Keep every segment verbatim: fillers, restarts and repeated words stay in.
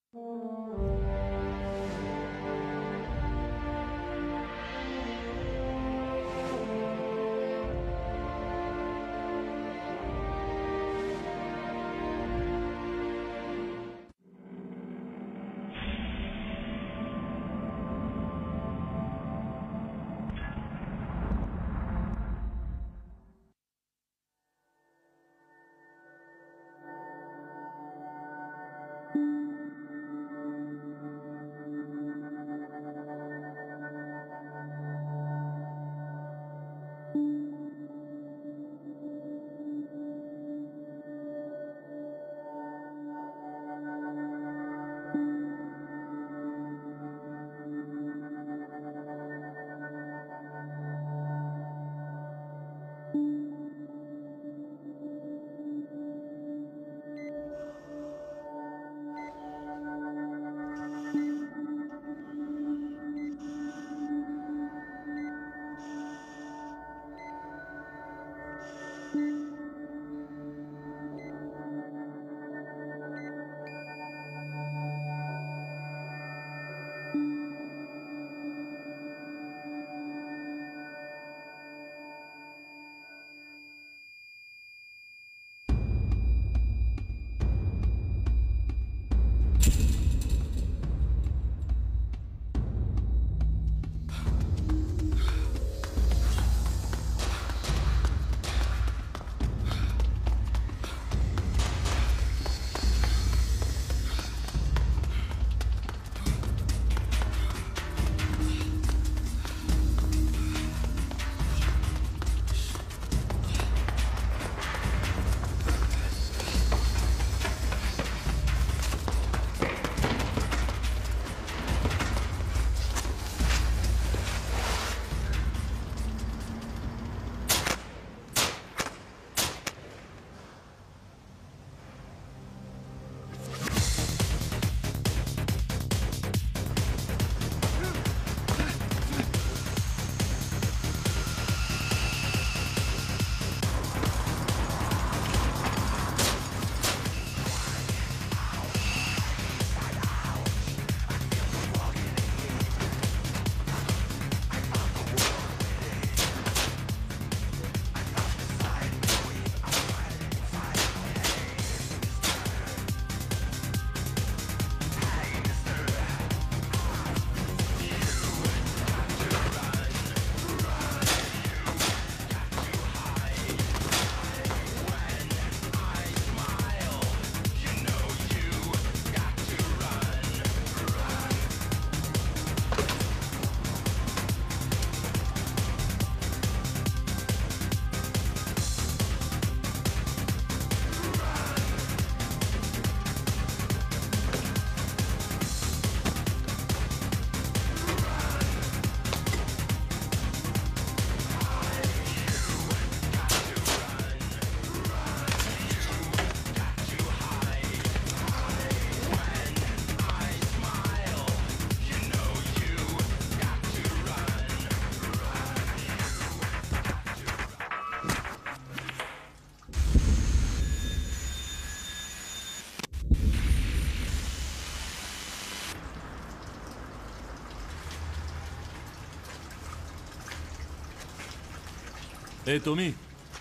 Hé, hey, Tommy.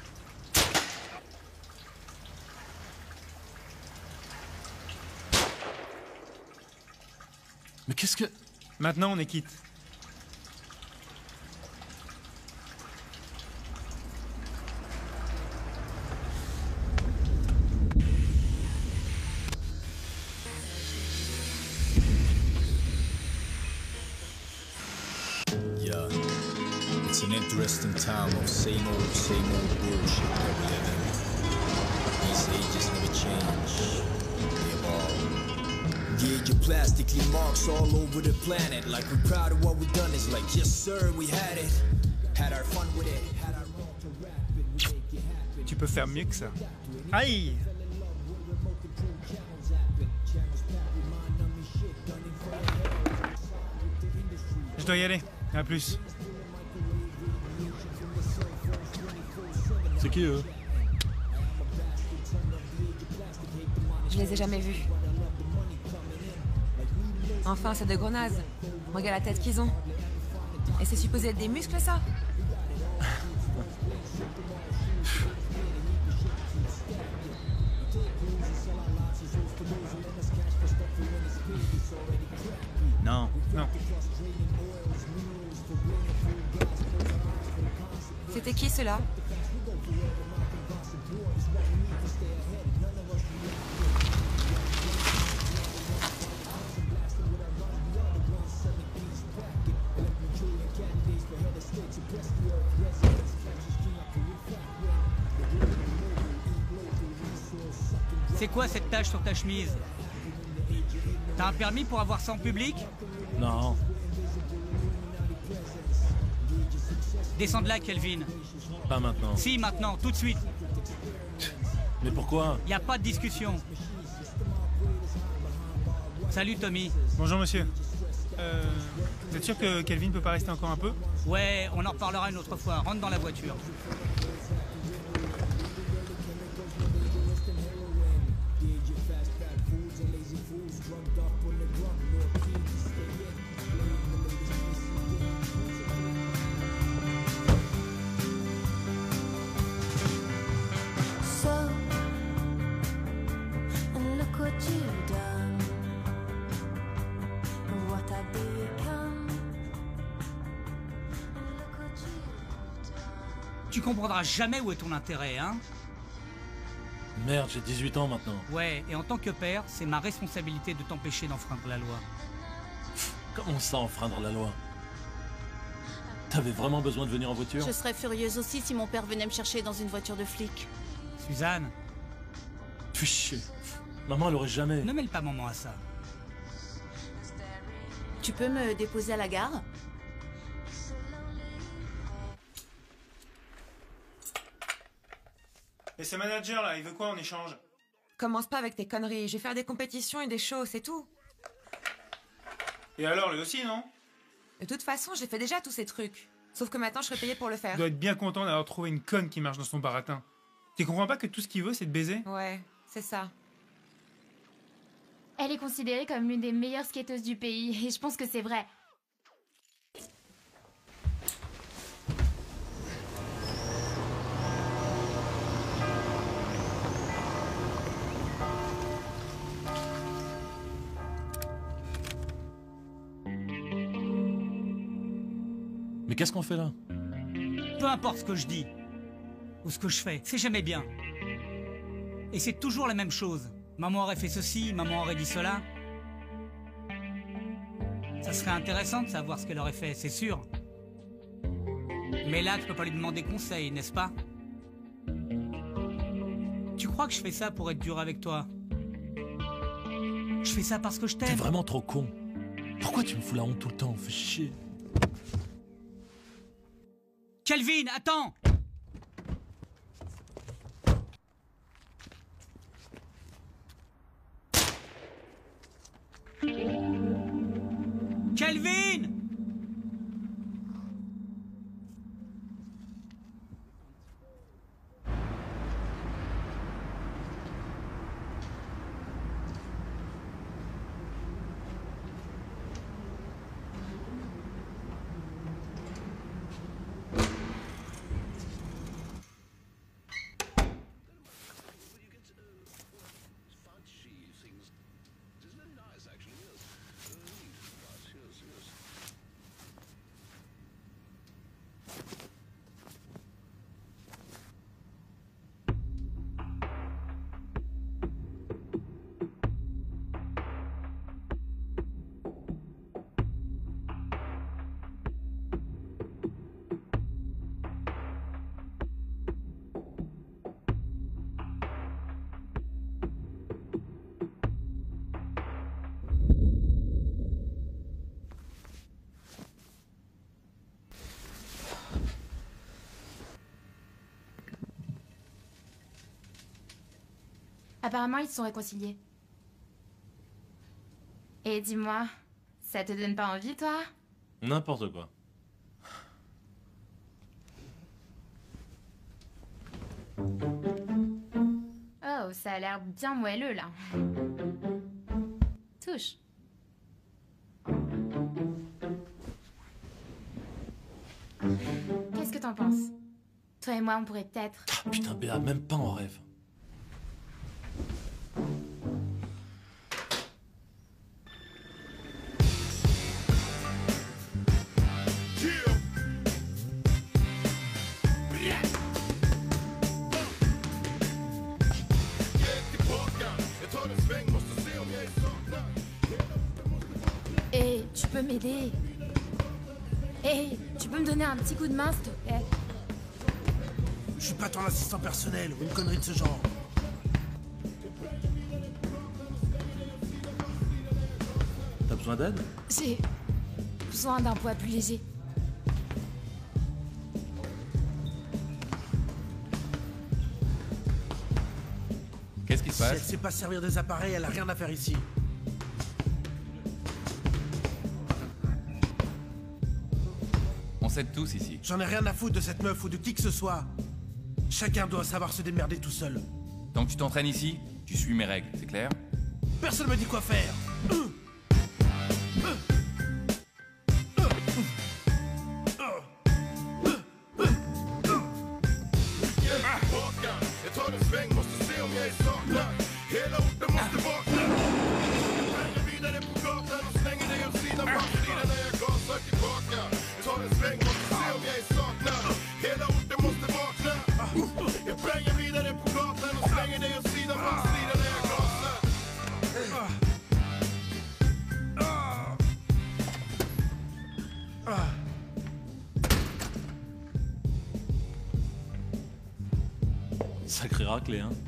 Mais qu'est-ce que... Maintenant, on est quitte. Yeah, it's an interesting time of same old, same old bullshit that we live in. These ages never change, they evolve. Yeah, your plastically marks all over the planet. Like we're proud of what we've done, it's like, yes sir, we had it. Had our fun with it, had our wrong to rap it, we make it happen. Tu peux faire mieux que ça. Aïe! Je dois y aller. À plus. C'est qui eux? Je les ai jamais vus. Enfin, c'est des gros nazes. Regarde la tête qu'ils ont. Et c'est supposé être des muscles, ça? Non. Non. C'était qui, ceux-là? C'est quoi cette tache sur ta chemise? T'as un permis pour avoir ça en public? Non. Descends de là, Kelvin. Pas maintenant. Si, maintenant, tout de suite. Mais pourquoi? Y a pas de discussion. Salut, Tommy. Bonjour, monsieur. Euh... Vous êtes sûr que Kelvin peut pas rester encore un peu? Ouais, on en reparlera une autre fois. Rentre dans la voiture. Tu comprendras jamais où est ton intérêt, hein? Merde, j'ai dix-huit ans maintenant. Ouais, et en tant que père, c'est ma responsabilité de t'empêcher d'enfreindre la loi. Comment ça, enfreindre la loi? T'avais vraiment besoin de venir en voiture? Je serais furieuse aussi si mon père venait me chercher dans une voiture de flic. Suzanne, Fais chier. Maman, elle aurait jamais... ne mêle pas maman à ça. Tu peux me déposer à la gare? Et ce manager là, il veut quoi en échange? Commence pas avec tes conneries. Je vais faire des compétitions et des shows, c'est tout. Et alors, lui aussi, non? De toute façon, j'ai fait déjà tous ces trucs. Sauf que maintenant, je serai payée pour le faire. Il doit être bien content d'avoir trouvé une conne qui marche dans son baratin. Tu comprends pas que tout ce qu'il veut, c'est de baiser? Ouais, c'est ça. Elle est considérée comme l'une des meilleures skateuses du pays, et je pense que c'est vrai. Mais qu'est-ce qu'on fait là? Peu importe ce que je dis, ou ce que je fais, c'est jamais bien. Et c'est toujours la même chose. Maman aurait fait ceci, maman aurait dit cela. Ça serait intéressant de savoir ce qu'elle aurait fait, c'est sûr. Mais là, tu peux pas lui demander conseil, n'est-ce pas? Tu crois que je fais ça pour être dur avec toi? Je fais ça parce que je T'es t'aime. vraiment trop con. Pourquoi tu me fous la honte tout le temps? Fais chier. Kelvin, attends! Kelvin! Apparemment, ils se sont réconciliés. Et dis-moi, ça te donne pas envie, toi? N'importe quoi. Oh, ça a l'air bien moelleux, là. Touche. Qu'est-ce que t'en penses? Toi et moi, on pourrait peut-être... Ah, putain, Béa, même pas en rêve. Hé, tu peux m'aider? Hé, tu peux me donner un petit coup de main, s'il te plaît? Je suis pas ton assistant personnel ou une connerie de ce genre. T'as besoin d'aide? J'ai besoin d'un poids plus léger. Qu'est-ce qui se Si elle passe? sait pas servir des appareils, elle a rien à faire ici. On s'aide tous ici. J'en ai rien à foutre de cette meuf ou de qui que ce soit. Chacun doit savoir se démerder tout seul. Tant que tu t'entraînes ici, tu suis mes règles, c'est clair? Personne me dit quoi faire. Sacré raclé, hein.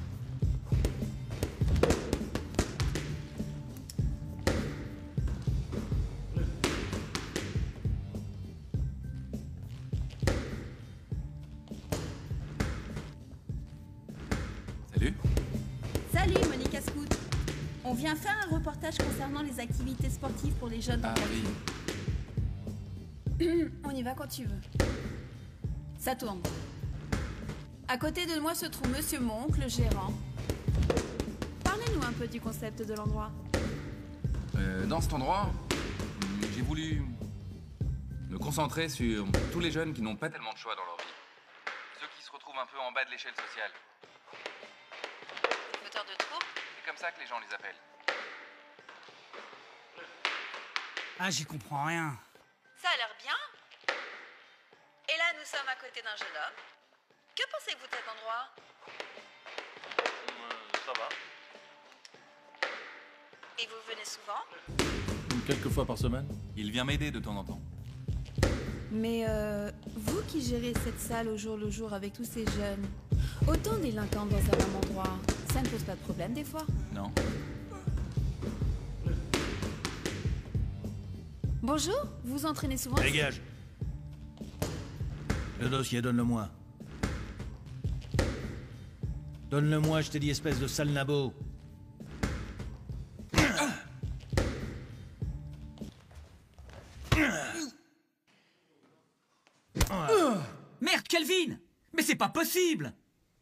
Salut. Salut, Monica Scout. On vient faire un reportage concernant les activités sportives pour les jeunes dans Ah ta oui. ville. On y va quand tu veux. Ça tourne. À côté de moi se trouve Monsieur Monk, le gérant. Parlez-nous un peu du concept de l'endroit. Euh, dans cet endroit, hum, j'ai voulu me concentrer sur tous les jeunes qui n'ont pas tellement de choix dans leur vie. Ceux qui se retrouvent un peu en bas de l'échelle sociale. Moteur de troupe. C'est comme ça que les gens les appellent. Ah, j'y comprends rien. Ça a l'air bien. Et là, nous sommes à côté d'un jeune homme. Que pensez-vous de cet endroit? Ça va. Et vous venez souvent? Quelques fois par semaine. Il vient m'aider de temps en temps. Mais euh, vous qui gérez cette salle au jour le jour avec tous ces jeunes, autant délinquants dans un même endroit, ça ne pose pas de problème des fois? Non? Bonjour, vous entraînez souvent? Dégage. Le dossier, donne-le-moi. Donne-le-moi, je t'ai dit, espèce de sale nabo. Merde, Kelvin! Mais c'est pas possible!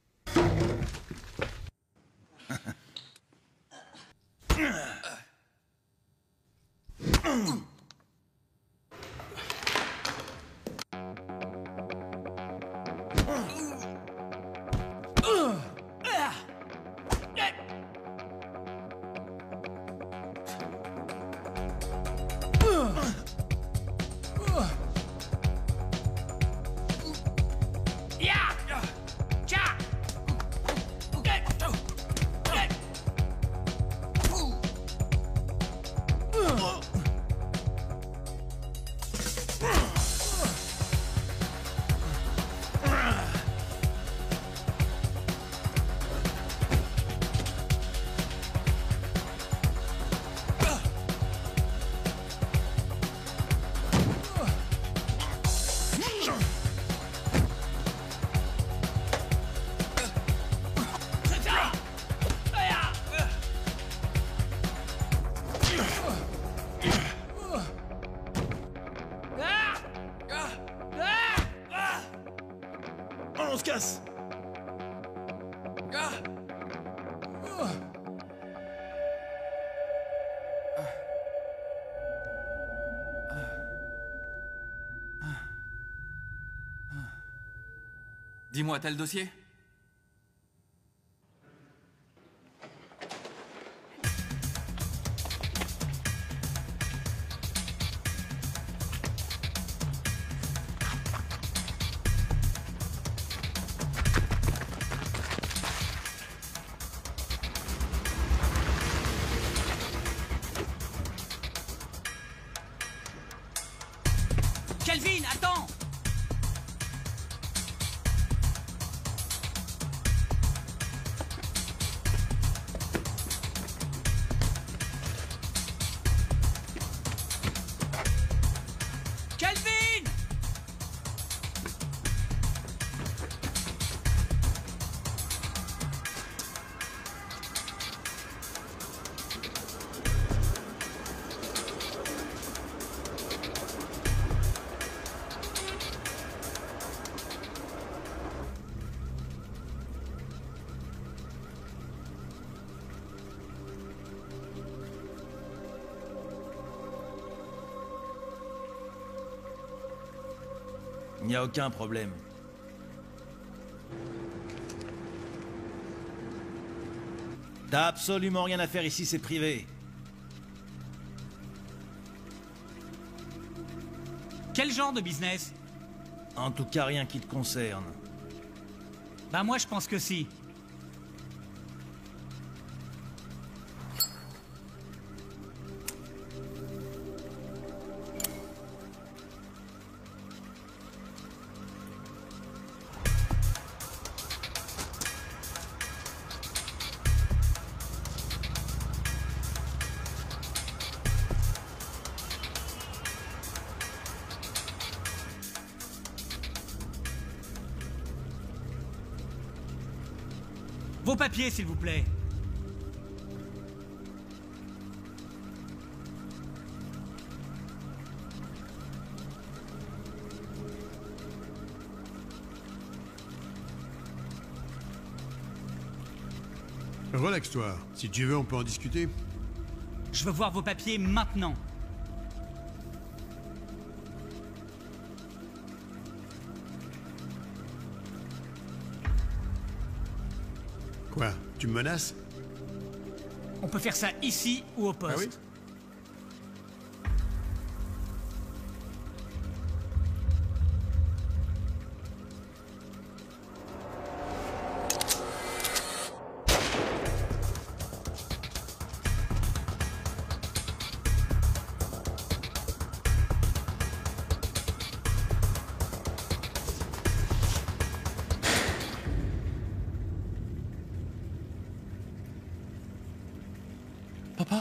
On se casse. Dis-moi, t'as le dossier? Kelvin, attends! Kelvin! Il n'y a aucun problème. T'as absolument rien à faire ici, c'est privé. Quel genre de business? En tout cas, rien qui te concerne. Bah moi je pense que si. Vos papiers, s'il vous plaît. Relaxe-toi. Si tu veux, on peut en discuter. Je veux voir vos papiers maintenant. Quoi? Tu me menaces? On peut faire ça ici ou au poste. Ah oui? Papa?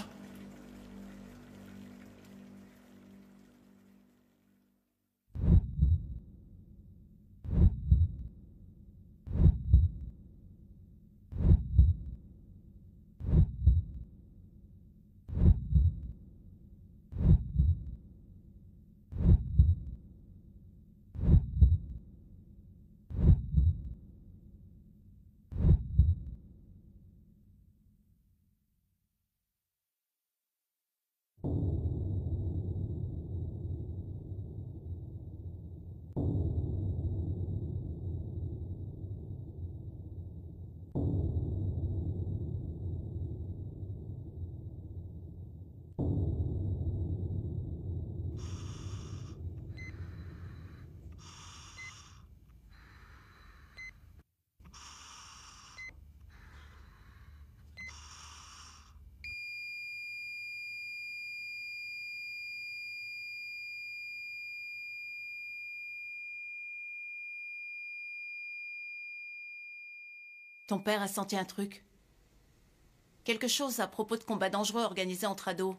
Ton père a senti un truc. Quelque chose à propos de combats dangereux organisés entre ados.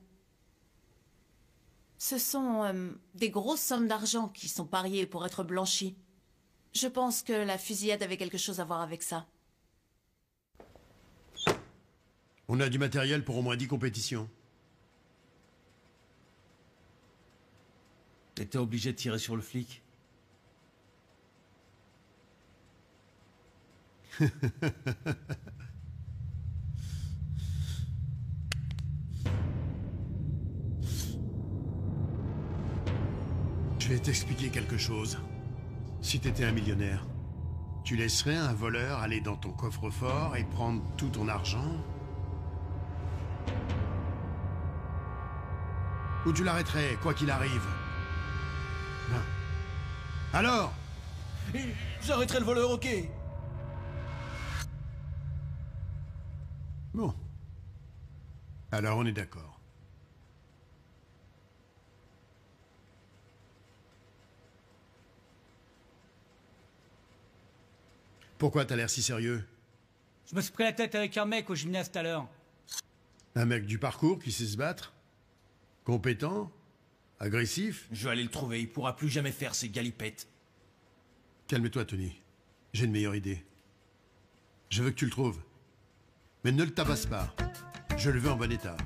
Ce sont euh, des grosses sommes d'argent qui sont pariées pour être blanchies. Je pense que la fusillade avait quelque chose à voir avec ça. On a du matériel pour au moins dix compétitions. T'étais obligé de tirer sur le flic? Je vais t'expliquer quelque chose. Si t'étais un millionnaire, Tu laisserais un voleur aller dans ton coffre-fort et prendre tout ton argent? Ou tu l'arrêterais, quoi qu'il arrive? Ben. Alors? J'arrêterai le voleur, ok. Bon. Alors on est d'accord. Pourquoi t'as l'air si sérieux? Je me suis pris la tête avec un mec au gymnase tout à l'heure. Un mec du parcours qui sait se battre? Compétent? Agressif? Je vais aller le trouver, il pourra plus jamais faire ses galipettes. Calme-toi, Tony. J'ai une meilleure idée. Je veux que tu le trouves. Mais ne le tabasse pas. Je le veux en bon état.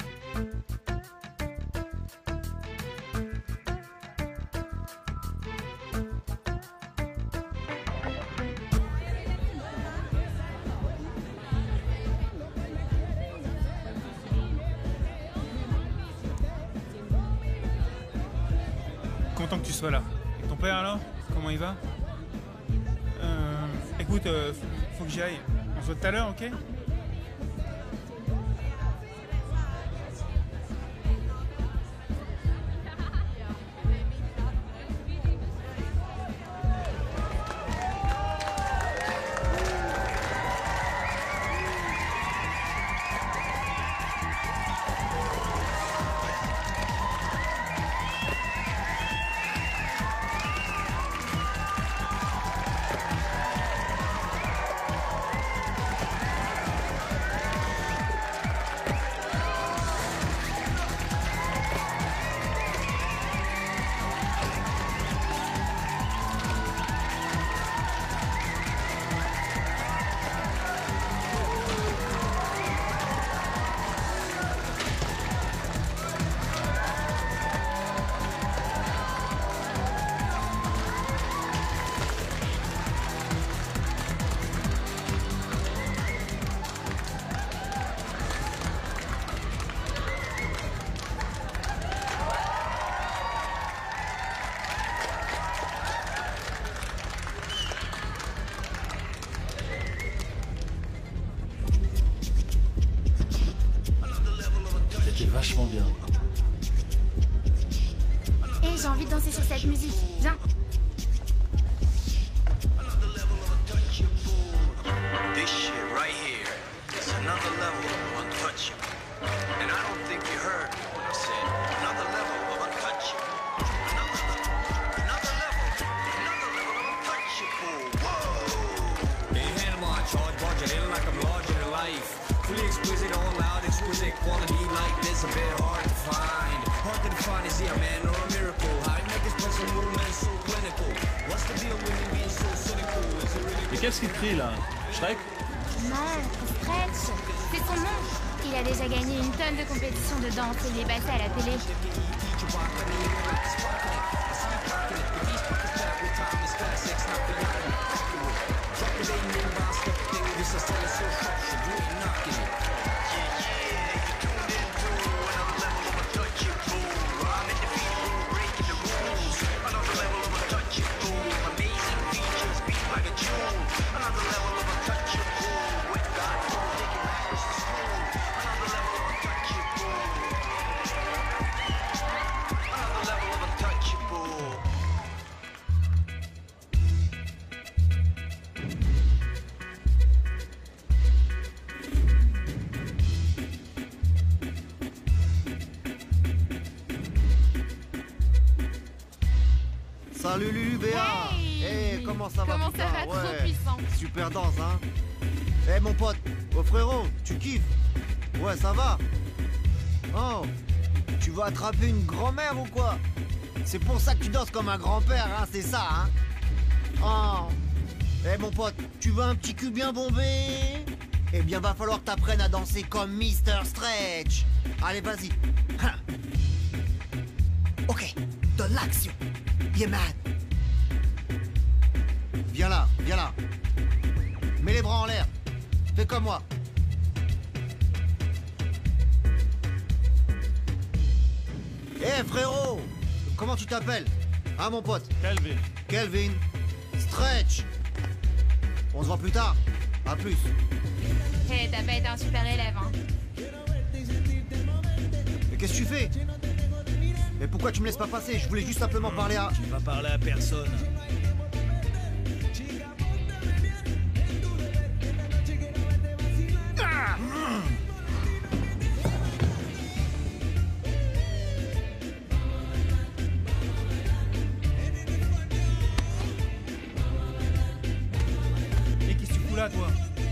Content que tu sois là. Et ton père alors? Comment il va? Euh... Écoute, euh, faut que j'y aille. On se voit tout à l'heure, ok? Vachement bien. Et j'ai envie de danser sur cette musique. Viens. This shit right here is another level of untouchable. And I don't think you heard me when I said another level of untouchable. Another level, another level, another level of untouchable. Whoa! Hey, hand on charge, budget, in like I'm larger than life. Fully exquisite, all loud, exquisite quality like this, a bit hard to find. Hard to define, is he a man or a miracle? How you make this special movement so clinical? What's the deal with him being so cynical? Is it really... Et qu'est-ce qu'il crie là? Shrek? Non, Stretch. C'est son nom. Il a déjà gagné une tonne de compétitions de danse et il est passé à la télé. Salut Lulu Béa. Hey, hey, comment ça va? Comment putain, ça va? ouais. Trop puissant. Super danse, hein. Eh hey, mon pote, oh frérot, tu kiffes? Ouais, ça va. Oh, tu vas attraper une grand-mère ou quoi? C'est pour ça que tu danses comme un grand-père, hein, c'est ça, hein? Oh. Eh hey, mon pote, tu veux un petit cul bien bombé? Eh bien, va falloir que t'apprennes à danser comme mister Stretch. Allez, vas-y. Ok, de l'action. Yeah, man. Viens là, viens là. Mets les bras en l'air. Fais comme moi. Eh hey, frérot, comment tu t'appelles? Hein mon pote? Kelvin. Kelvin. Stretch. On se voit plus tard. À plus. Hé, t'as pas été un super élève, hein. Mais qu'est-ce que tu fais? Mais pourquoi tu me laisses pas passer? Je voulais juste simplement parler à... Tu vas parler à personne. Ah Et qu'est-ce que tu fous là, toi?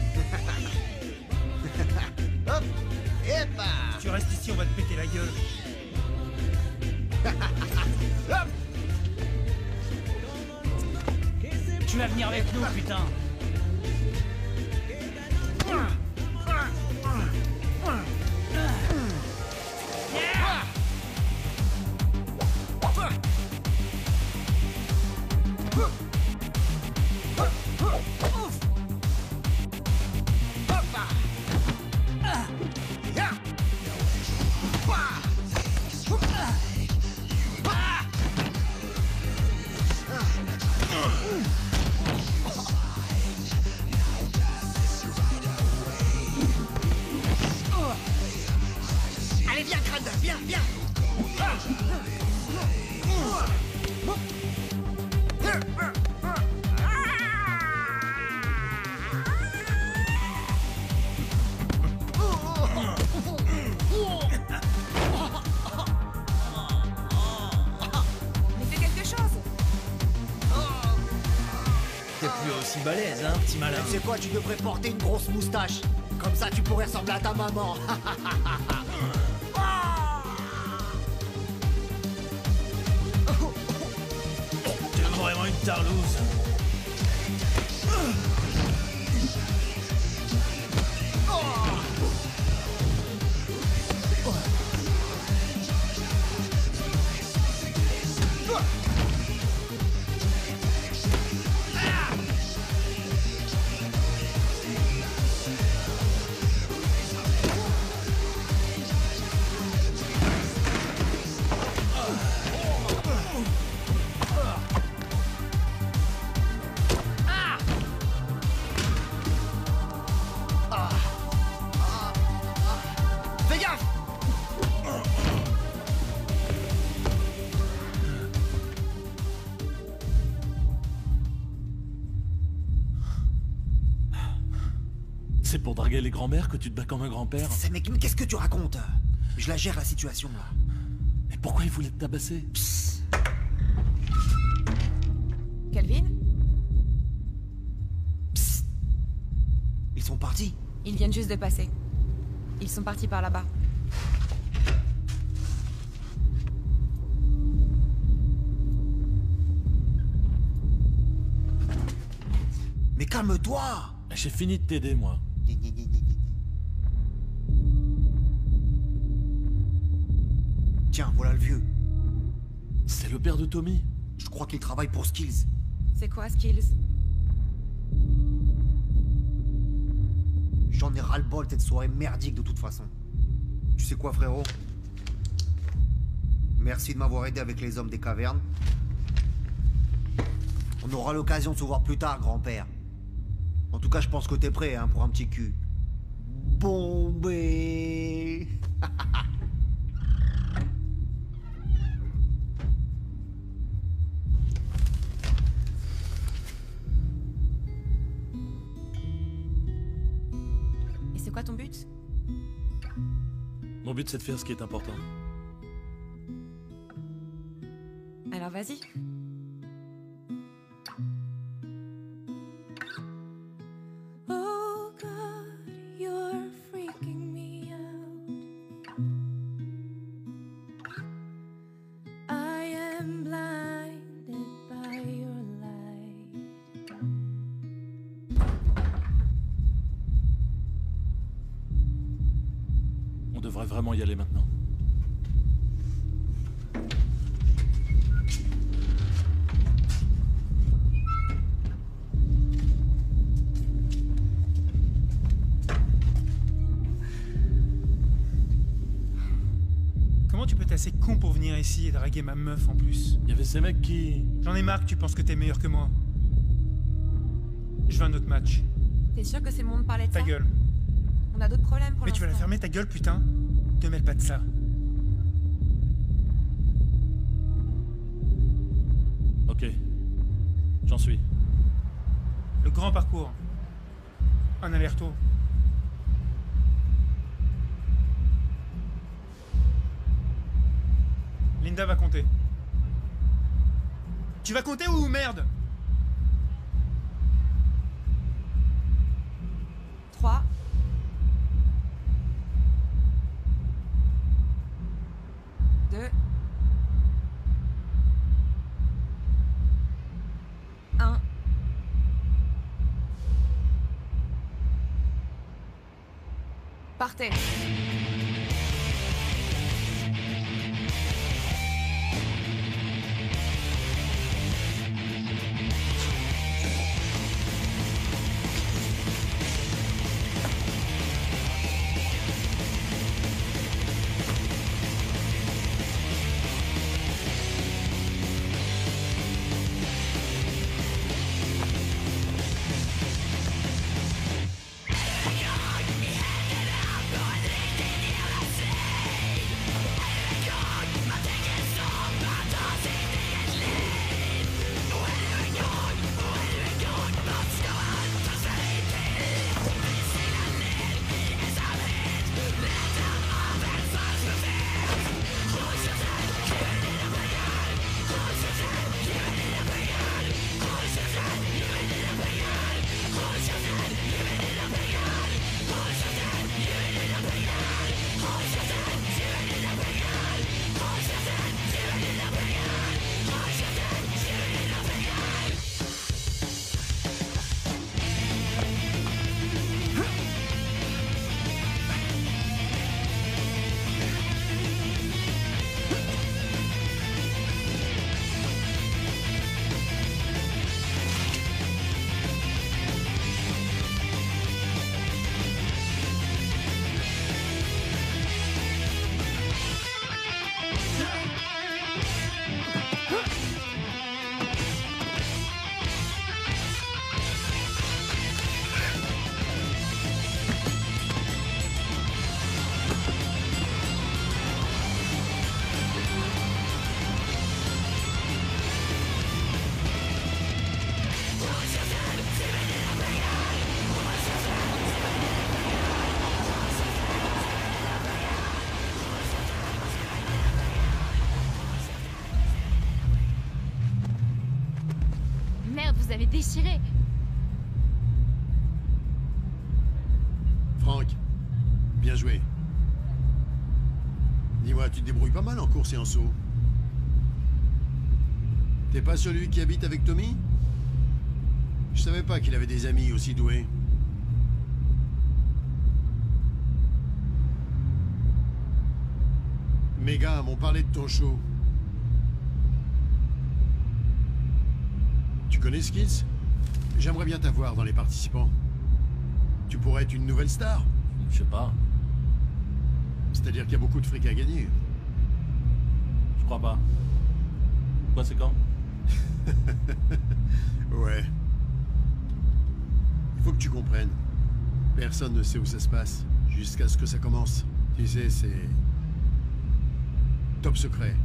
Hop. Et bah. Si tu restes ici, on va te péter la gueule. Hop. Tu vas venir avec nous, putain. Allez, viens, crâne, viens, viens. Mais fais quelque chose. T'es plus aussi balèze, hein, petit malin. Tu sais quoi, tu devrais porter une grosse moustache. Comme ça, tu pourrais ressembler à ta maman. T'es vraiment une tarlouse. Fais gaffe. C'est pour draguer les grands-mères que tu te bats comme un grand-père? C'est mec, mais qu'est-ce que tu racontes? Je la gère la situation là. Et pourquoi il voulait te tabasser? Psst. Calvin? Psst. Ils sont partis. Ils viennent juste de passer. Ils sont partis par là-bas. Mais calme-toi. J'ai fini de t'aider, moi. Tiens, voilà le vieux. C'est le père de Tommy. Je crois qu'il travaille pour Skills. C'est quoi, Skills? J'en ai ras-le-bol de cette soirée merdique de toute façon. Tu sais quoi, frérot? Merci de m'avoir aidé avec les hommes des cavernes. On aura l'occasion de se voir plus tard, grand-père. En tout cas, je pense que t'es prêt, hein, pour un petit cul. Bombé. Et c'est quoi ton but? Mon but, c'est de faire ce qui est important. Alors vas-y. Oh God, you're freaking me out. I am blinded by your light. On devrait vraiment y aller maintenant. Comment tu peux être assez con pour venir ici et draguer ma meuf en plus? Il y avait ces mecs qui... J'en ai marre que tu penses que t'es meilleur que moi. Je veux un autre match. T'es sûr que c'est le moment de parler de Ta ça? gueule. On a d'autres problèmes pour Mais tu vas la l'instant. fermer ta gueule, putain. Te mêle pas de ça. Ok. J'en suis. Le grand parcours. Un aller-retour. Linda va compter. Tu vas compter ou merde? trois. deux. un. Partez. Merde, vous avez déchiré. Franck, bien joué. Dis-moi, tu te débrouilles pas mal en course et en saut. T'es pas celui qui habite avec Tommy? Je savais pas qu'il avait des amis aussi doués. Mes gars m'ont parlé de ton show. Tu connais Skills? J'aimerais bien t'avoir dans les participants. Tu pourrais être une nouvelle star? Je sais pas. C'est-à-dire qu'il y a beaucoup de fric à gagner. Je crois pas. Quoi, c'est quand? Ouais. Il faut que tu comprennes. Personne ne sait où ça se passe, jusqu'à ce que ça commence. Tu sais, c'est... top secret.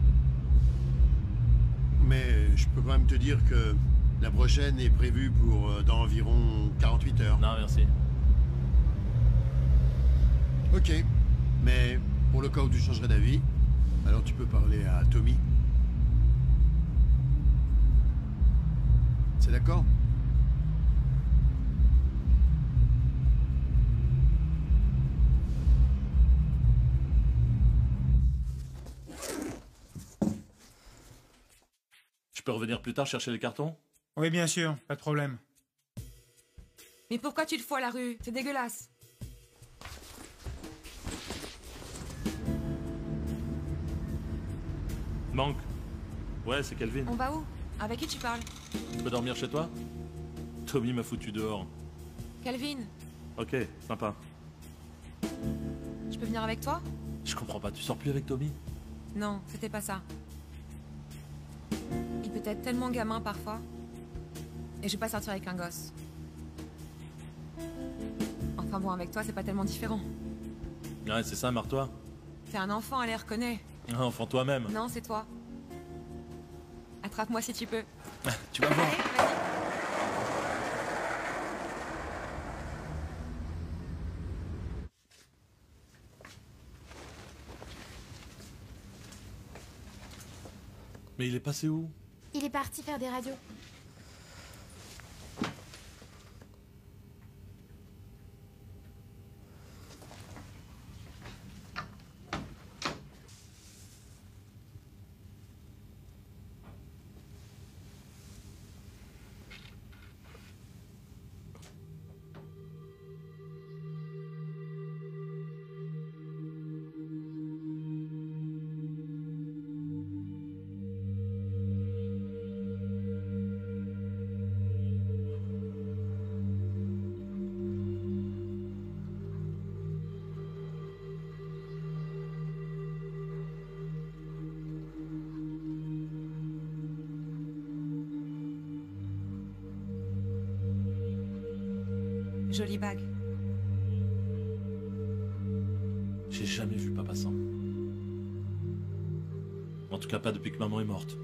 Mais je peux quand même te dire que la prochaine est prévue pour euh, dans environ quarante-huit heures. Non, merci. Ok. Mais pour le cas où tu changerais d'avis, alors tu peux parler à Tommy. C'est d'accord? Je peux revenir plus tard chercher les cartons? Oui, bien sûr, pas de problème. Mais pourquoi tu le fous à la rue? C'est dégueulasse. Manque. Ouais, c'est Kelvin. On va où? Avec qui tu parles? Je peux dormir chez toi? Tommy m'a foutu dehors. Calvin, Ok, sympa. je peux venir avec toi? Je comprends pas, tu sors plus avec Tommy? Non, c'était pas ça. Il peut être tellement gamin parfois. Et je vais pas sortir avec un gosse. Enfin bon, avec toi, c'est pas tellement différent. Ouais, c'est ça, marre-toi. T'es un enfant, elle les reconnaît. Ah, enfant toi-même. Non, c'est toi. Attrape-moi si tu peux. Tu vas voir. Allez, vas-y. Mais il est passé où? Il est parti faire des radios. Jolie bague. J'ai jamais vu papa sans. En tout cas pas depuis que maman est morte.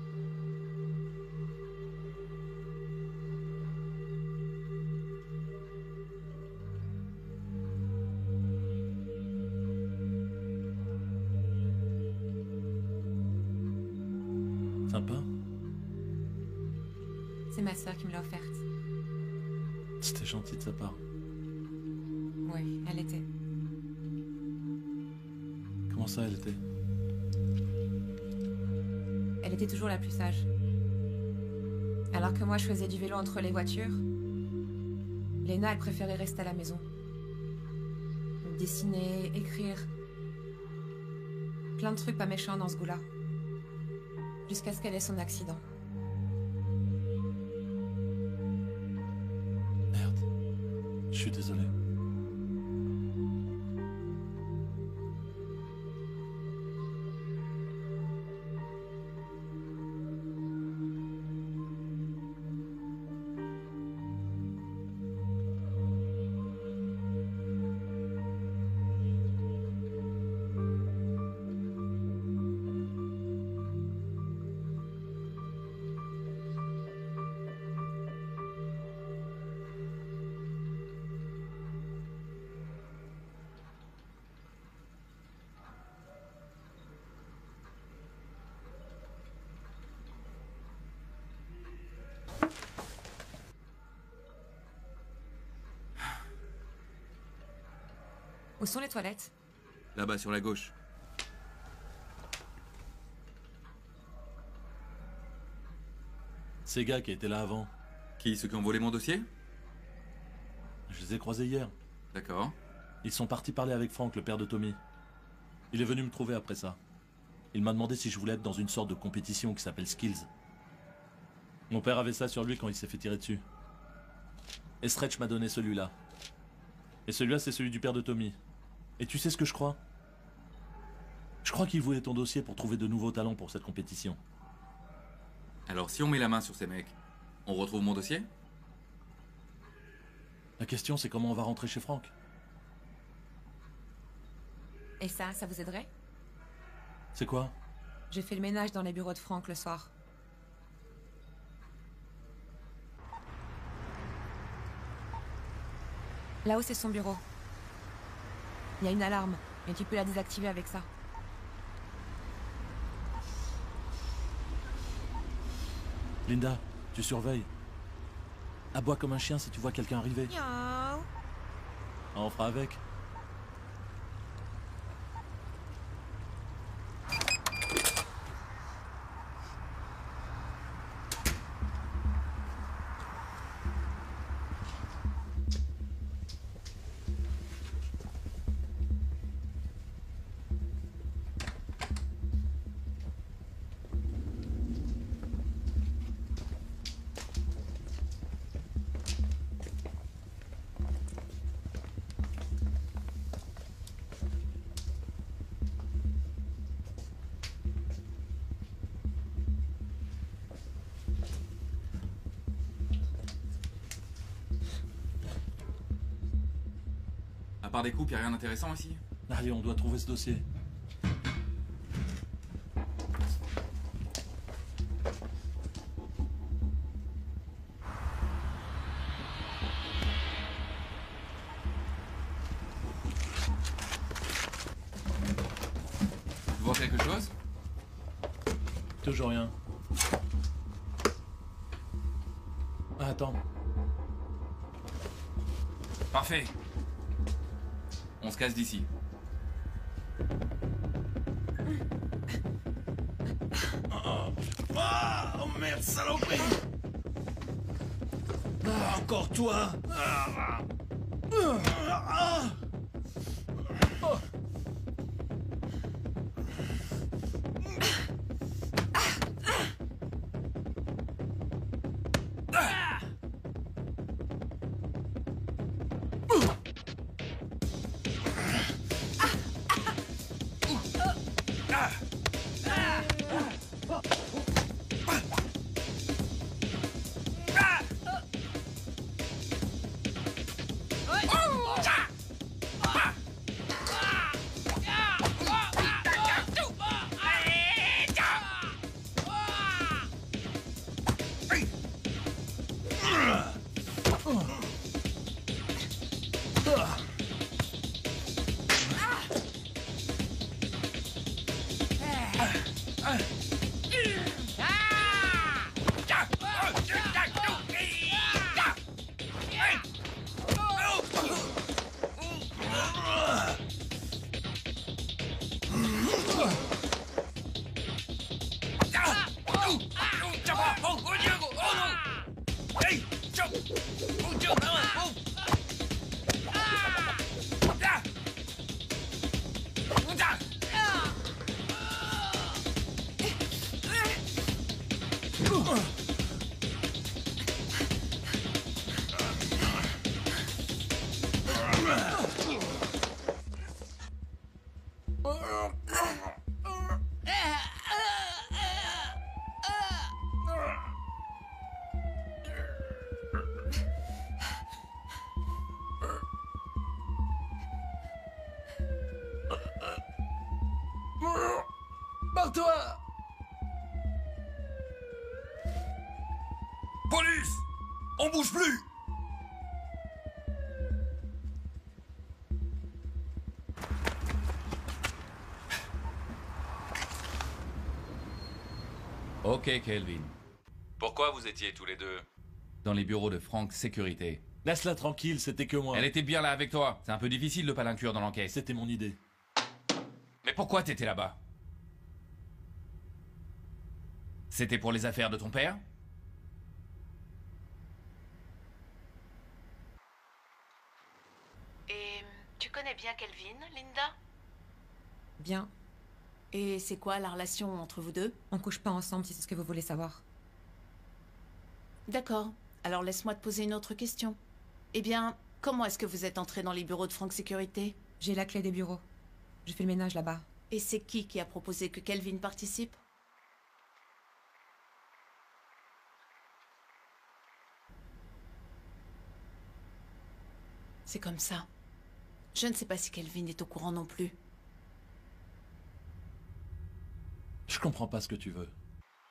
Sympa. C'est ma sœur qui me l'a offerte. C'était gentil de sa part. Oui, elle était. Comment ça, elle était? Elle était toujours la plus sage. Alors que moi, je faisais du vélo entre les voitures, Léna, elle préférait rester à la maison. Dessiner, écrire. Plein de trucs pas méchants dans ce goût-là. Jusqu'à ce qu'elle ait son accident. Je suis désolé. Où sont les toilettes? Là-bas, sur la gauche. Ces gars qui étaient là avant. Qui? Ceux qui ont volé mon dossier? Je les ai croisés hier. D'accord. Ils sont partis parler avec Frank, le père de Tommy. Il est venu me trouver après ça. Il m'a demandé si je voulais être dans une sorte de compétition qui s'appelle Skills. Mon père avait ça sur lui quand il s'est fait tirer dessus. Et Stretch m'a donné celui-là. Et celui-là, c'est celui du père de Tommy. Et tu sais ce que je crois? Je crois qu'il voulait ton dossier pour trouver de nouveaux talents pour cette compétition. Alors, si on met la main sur ces mecs, on retrouve mon dossier? La question, c'est comment on va rentrer chez Frank. Et ça, ça vous aiderait? C'est quoi? J'ai fait le ménage dans les bureaux de Frank le soir. Là-haut, c'est son bureau. Il y a une alarme, et tu peux la désactiver avec ça. Linda, tu surveilles. Aboie comme un chien si tu vois quelqu'un arriver. Miaou. Ah, on fera avec. part des coupes, y a rien d'intéressant ici? Allez, on doit trouver ce dossier. Tu vois quelque chose? Toujours rien. Ah, attends. Parfait. On se casse d'ici. Ah, oh merde, saloperie. Ah, encore toi. Ah, ah. Oh. Barre-toi! Police! On bouge plus! Ok, Kelvin. Pourquoi vous étiez tous les deux dans les bureaux de Frank Sécurité? Laisse-la tranquille, c'était que moi. Elle était bien là avec toi. C'est un peu difficile de pas l'inclure dans l'enquête. C'était mon idée. Mais pourquoi t'étais là-bas? C'était pour les affaires de ton père? Et tu connais bien Kelvin, Linda? Bien. Et c'est quoi la relation entre vous deux? On couche pas ensemble si c'est ce que vous voulez savoir. D'accord. Alors laisse-moi te poser une autre question. Eh bien, comment est-ce que vous êtes entré dans les bureaux de Frank Sécurité? J'ai la clé des bureaux. Je fais le ménage là-bas. Et c'est qui qui a proposé que Kelvin participe? C'est comme ça. Je ne sais pas si Kelvin est au courant non plus. Je comprends pas ce que tu veux.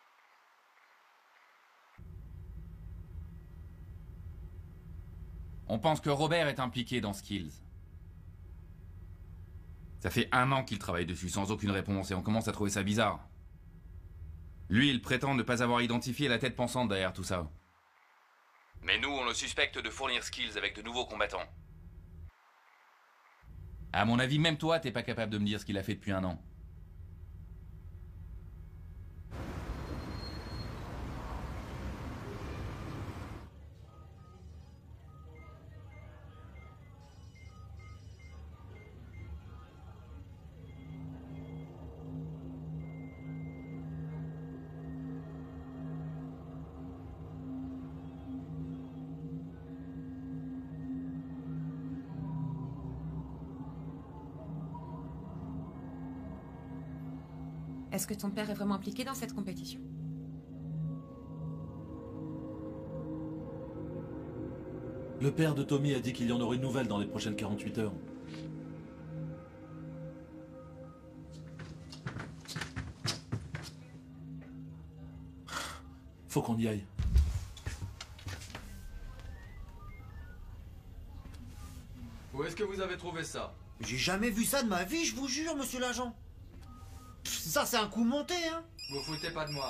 On pense que Robert est impliqué dans Skills. Ça fait un an qu'il travaille dessus sans aucune réponse et on commence à trouver ça bizarre. Lui, il prétend ne pas avoir identifié la tête pensante derrière tout ça. Mais nous, on le suspecte de fournir Skills avec de nouveaux combattants. À mon avis, même toi, t'es pas capable de me dire ce qu'il a fait depuis un an. Est-ce que ton père est vraiment impliqué dans cette compétition? Le père de Tommy a dit qu'il y en aurait une nouvelle dans les prochaines quarante-huit heures. Faut qu'on y aille. Où est-ce que vous avez trouvé ça? J'ai jamais vu ça de ma vie, je vous jure, monsieur l'agent. Pff, Ça, c'est un coup monté, hein. Vous foutez pas de moi.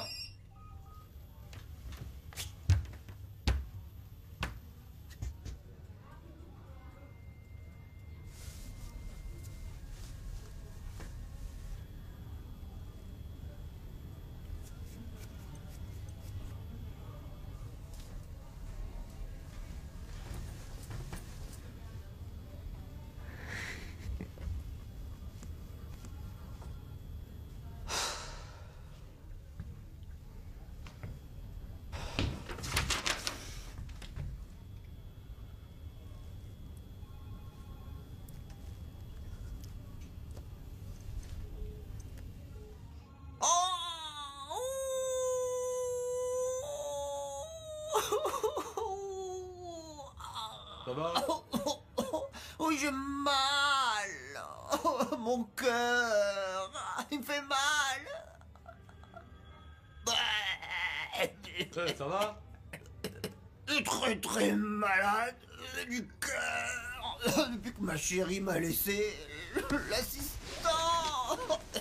Ça va? Oh, j'ai mal. Oh, mon cœur, il me fait mal. Hey, ça va? Très très malade du cœur depuis que ma chérie m'a laissé l'assistant.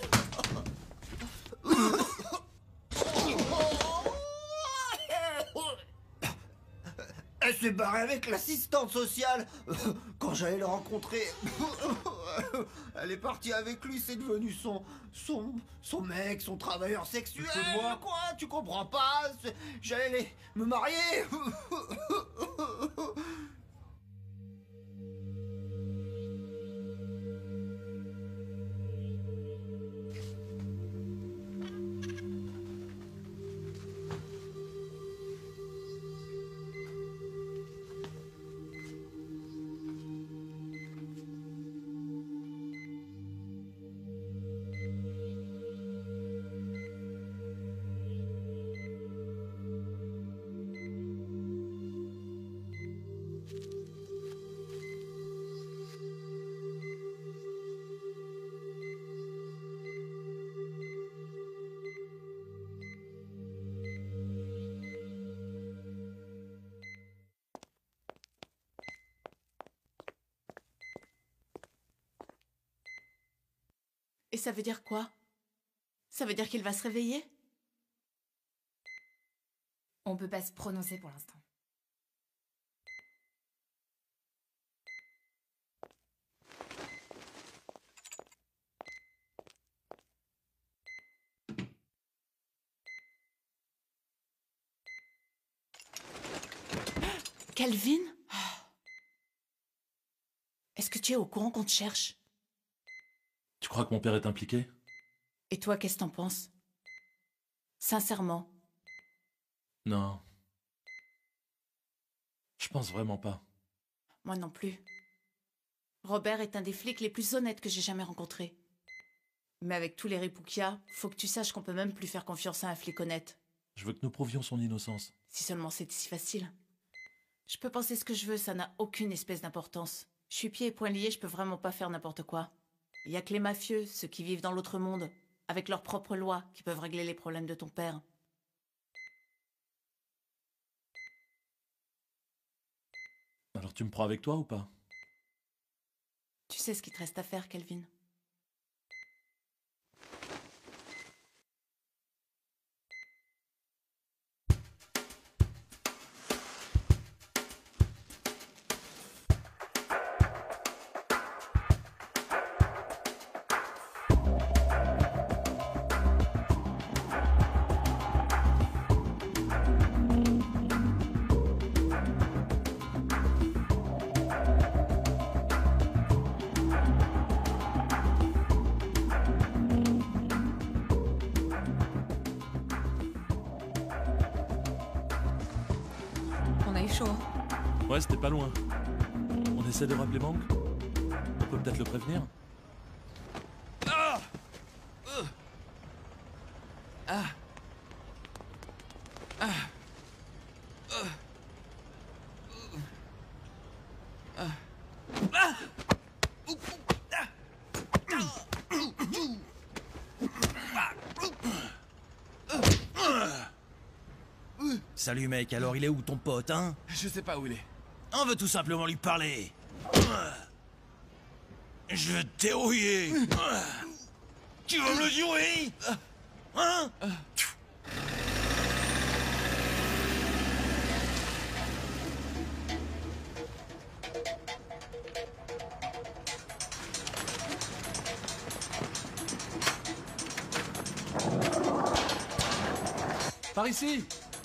Elle s'est barrée avec l'assistante sociale. Quand j'allais le rencontrer, elle est partie avec lui, c'est devenu son, son, son mec, son travailleur sexuel. Tu te fous de moi? Quoi? Tu comprends pas? C'est- J'allais les- me marier. Et ça veut dire quoi? Ça veut dire qu'il va se réveiller? On peut pas se prononcer pour l'instant. Calvin? Est-ce que tu es au courant qu'on te cherche? Tu crois que mon père est impliqué? Et toi, qu'est-ce que t'en penses? Sincèrement. Non. Je pense vraiment pas. Moi non plus. Robert est un des flics les plus honnêtes que j'ai jamais rencontrés. Mais avec tous les ripoux qu'il y a, faut que tu saches qu'on peut même plus faire confiance à un flic honnête. Je veux que nous prouvions son innocence. Si seulement c'était si facile. Je peux penser ce que je veux, ça n'a aucune espèce d'importance. Je suis pieds et poings liés, je peux vraiment pas faire n'importe quoi. Il y a que les mafieux, ceux qui vivent dans l'autre monde, avec leurs propres lois, qui peuvent régler les problèmes de ton père. Alors tu me prends avec toi ou pas? Tu sais ce qu'il te reste à faire, Calvin? Ouais, c'était pas loin. On essaie de rappeler Mank? On peut peut-être le prévenir? Ah euh. Ah Ah Euh. Euh. Ah Ah Ouh, ouh. Ah Ouh, ouh. Ah. Ouh. Euh. Euh. salut mec, alors il est où ton pote, hein? Je sais pas où il est. On veut tout simplement lui parler. Je t'ai rouillé. Tu vas me le dire, oui? Hein? Par ici!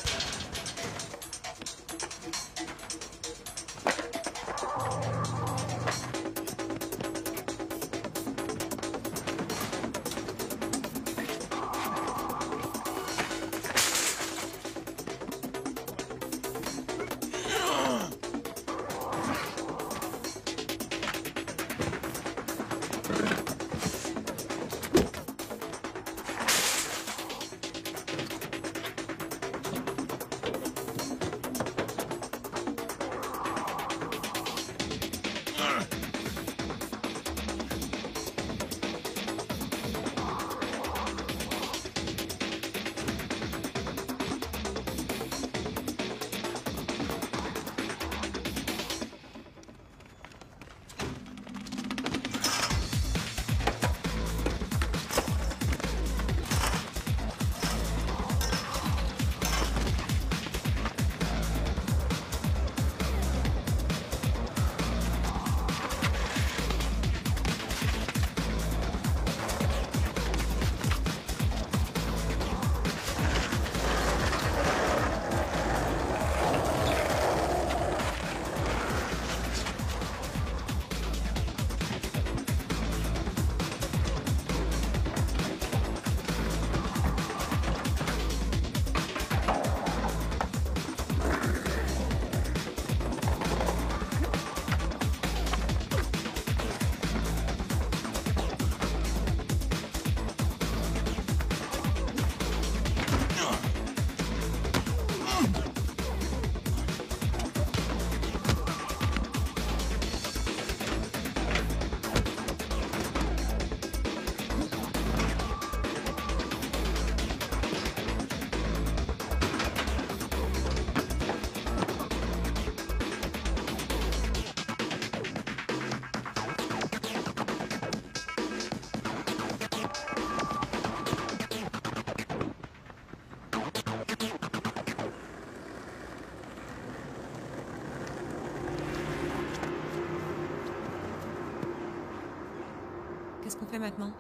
Qu'est-ce qu'on fait maintenant?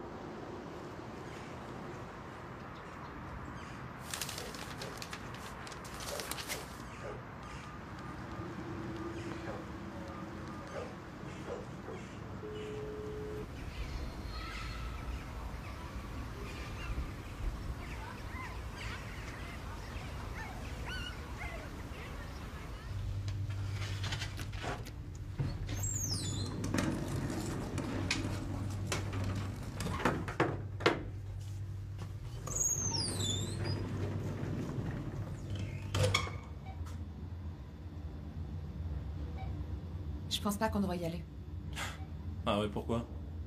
Je pense pas qu'on devrait y aller. Ah ouais, pourquoi?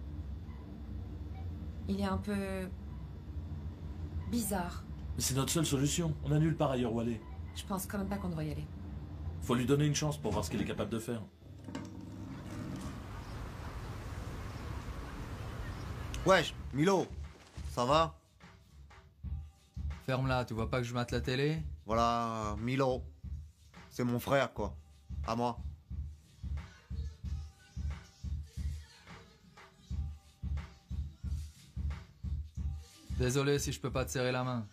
Il est un peu... bizarre. Mais c'est notre seule solution. On a nulle part ailleurs où aller. Je pense quand même pas qu'on devrait y aller. Faut lui donner une chance pour voir ce qu'il est capable de faire. Wesh, Milo, ça va? Ferme-la, tu vois pas que je mate la télé? Voilà, Milo. C'est mon frère, quoi. À moi. Désolé si je peux pas te serrer la main.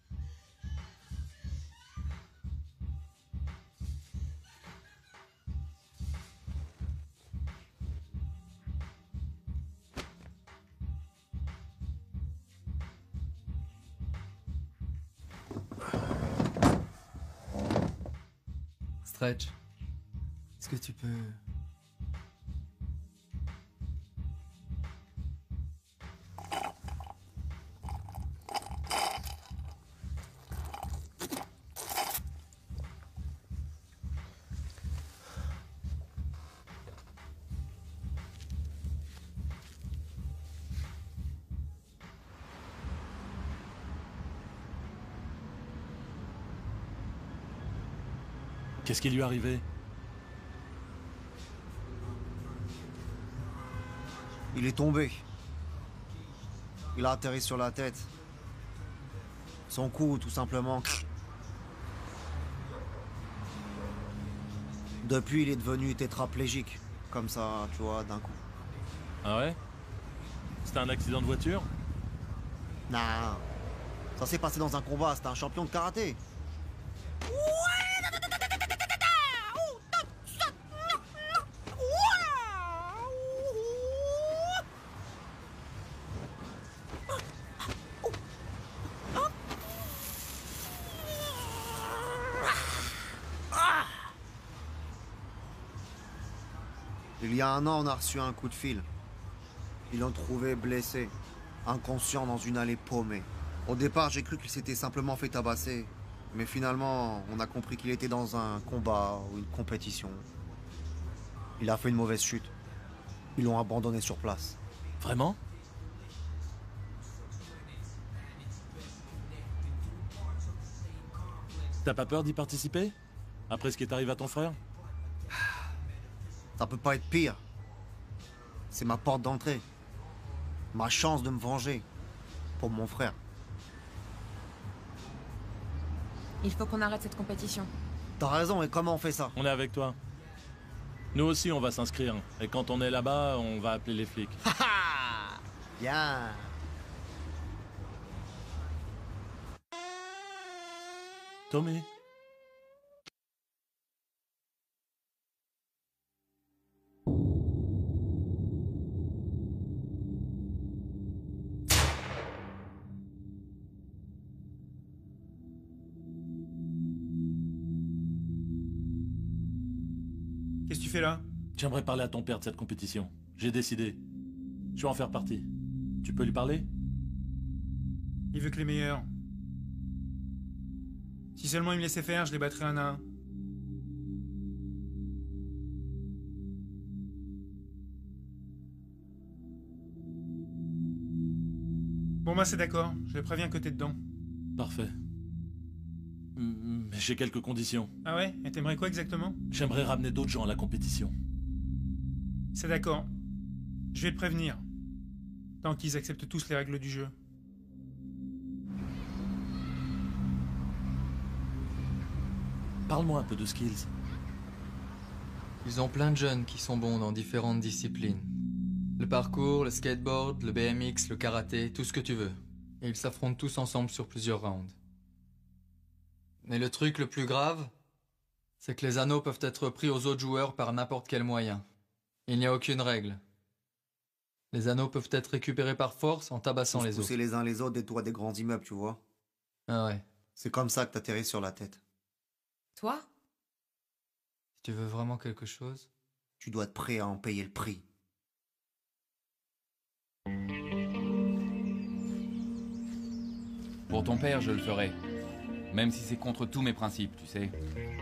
Stretch. Est-ce que tu peux... Qu'est-ce qui lui est arrivé? Il est tombé. Il a atterri sur la tête. Son cou, tout simplement. Depuis, il est devenu tétraplégique. Comme ça, tu vois, d'un coup. Ah ouais? C'était un accident de voiture? Non. Ça s'est passé dans un combat, c'était un champion de karaté. Il y a un an, on a reçu un coup de fil. Ils l'ont trouvé blessé, inconscient dans une allée paumée. Au départ, j'ai cru qu'il s'était simplement fait tabasser. Mais finalement, on a compris qu'il était dans un combat ou une compétition. Il a fait une mauvaise chute. Ils l'ont abandonné sur place. Vraiment? T'as pas peur d'y participer? Après ce qui est arrivé à ton frère? Ça peut pas être pire. C'est ma porte d'entrée. Ma chance de me venger. Pour mon frère. Il faut qu'on arrête cette compétition. T'as raison, et comment on fait ça? On est avec toi. Nous aussi, on va s'inscrire. Et quand on est là-bas, on va appeler les flics. Bien. Tommy. Qu'est-ce que tu fais là? J'aimerais parler à ton père de cette compétition. J'ai décidé. Je vais en faire partie. Tu peux lui parler? Il veut que les meilleurs. Si seulement il me laissait faire, je les battrais un à un. Bon bah c'est d'accord, je le préviens que t'es dedans. Parfait. Mais j'ai quelques conditions. Ah ouais? Et t'aimerais quoi exactement? J'aimerais ramener d'autres gens à la compétition. C'est d'accord. Je vais te prévenir. Tant qu'ils acceptent tous les règles du jeu. Parle-moi un peu de Skills. Ils ont plein de jeunes qui sont bons dans différentes disciplines. Le parcours, le skateboard, le B M X, le karaté, tout ce que tu veux. Et ils s'affrontent tous ensemble sur plusieurs rounds. Mais le truc le plus grave, c'est que les anneaux peuvent être pris aux autres joueurs par n'importe quel moyen. Il n'y a aucune règle. Les anneaux peuvent être récupérés par force en tabassant les autres. Pousser les uns les autres des toits des grands immeubles, tu vois. Ah ouais. C'est comme ça que t'atterris sur la tête. Toi? Si tu veux vraiment quelque chose, tu dois être prêt à en payer le prix. Pour ton père, je le ferai. Même si c'est contre tous mes principes, tu sais.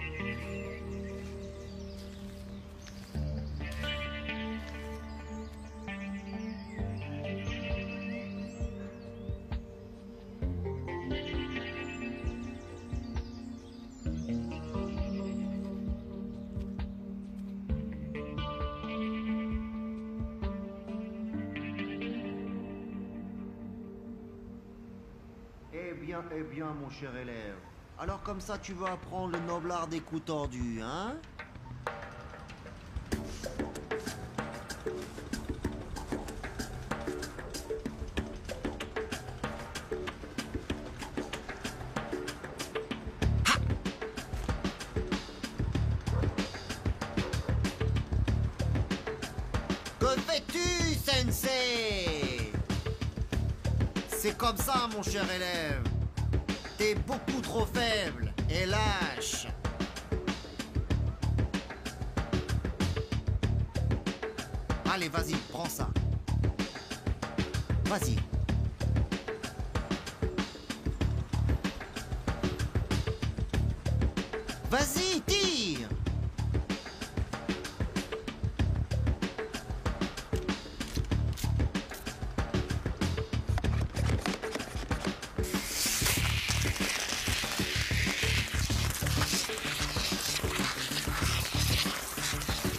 Eh bien, eh bien, mon cher élève. Alors comme ça, tu veux apprendre le noble art des coups tordus, hein? Que fais-tu, sensei? C'est comme ça, mon cher élève. T'es beaucoup trop faible et lâche. Allez, vas-y, prends ça. Vas-y. Vas-y, tire.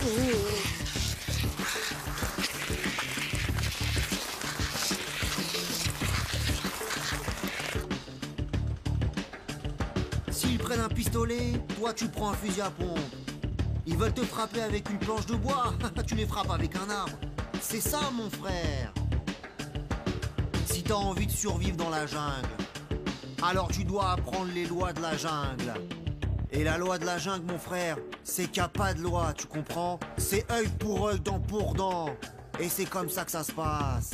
S'ils prennent un pistolet, toi tu prends un fusil à pompe. Ils veulent te frapper avec une planche de bois, tu les frappes avec un arbre. C'est ça, mon frère. Si t'as envie de survivre dans la jungle, alors tu dois apprendre les lois de la jungle. Et la loi de la jungle, mon frère, c'est qu'il n'y a pas de loi, tu comprends? C'est œil pour œil, dent pour dent. Et c'est comme ça que ça se passe.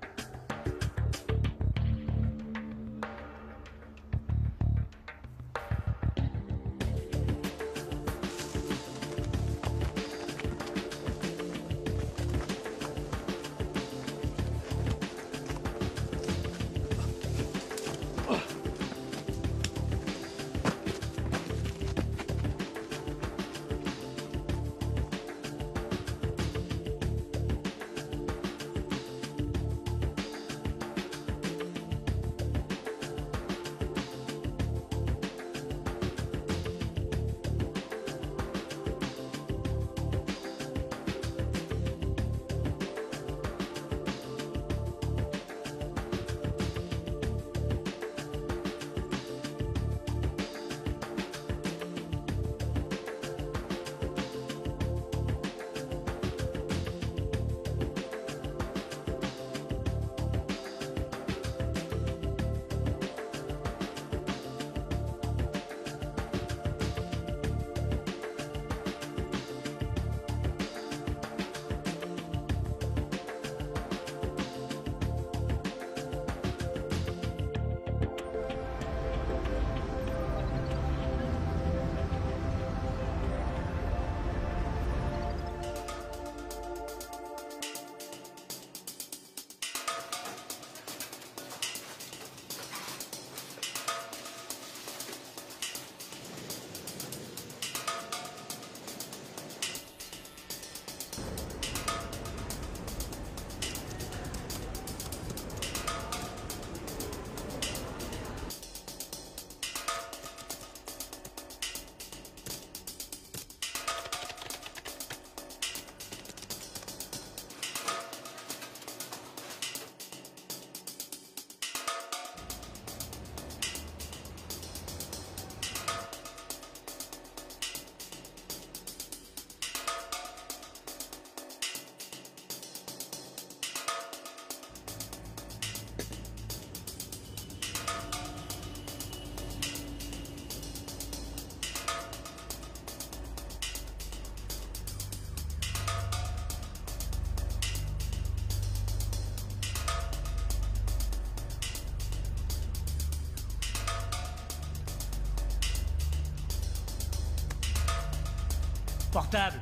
Portable.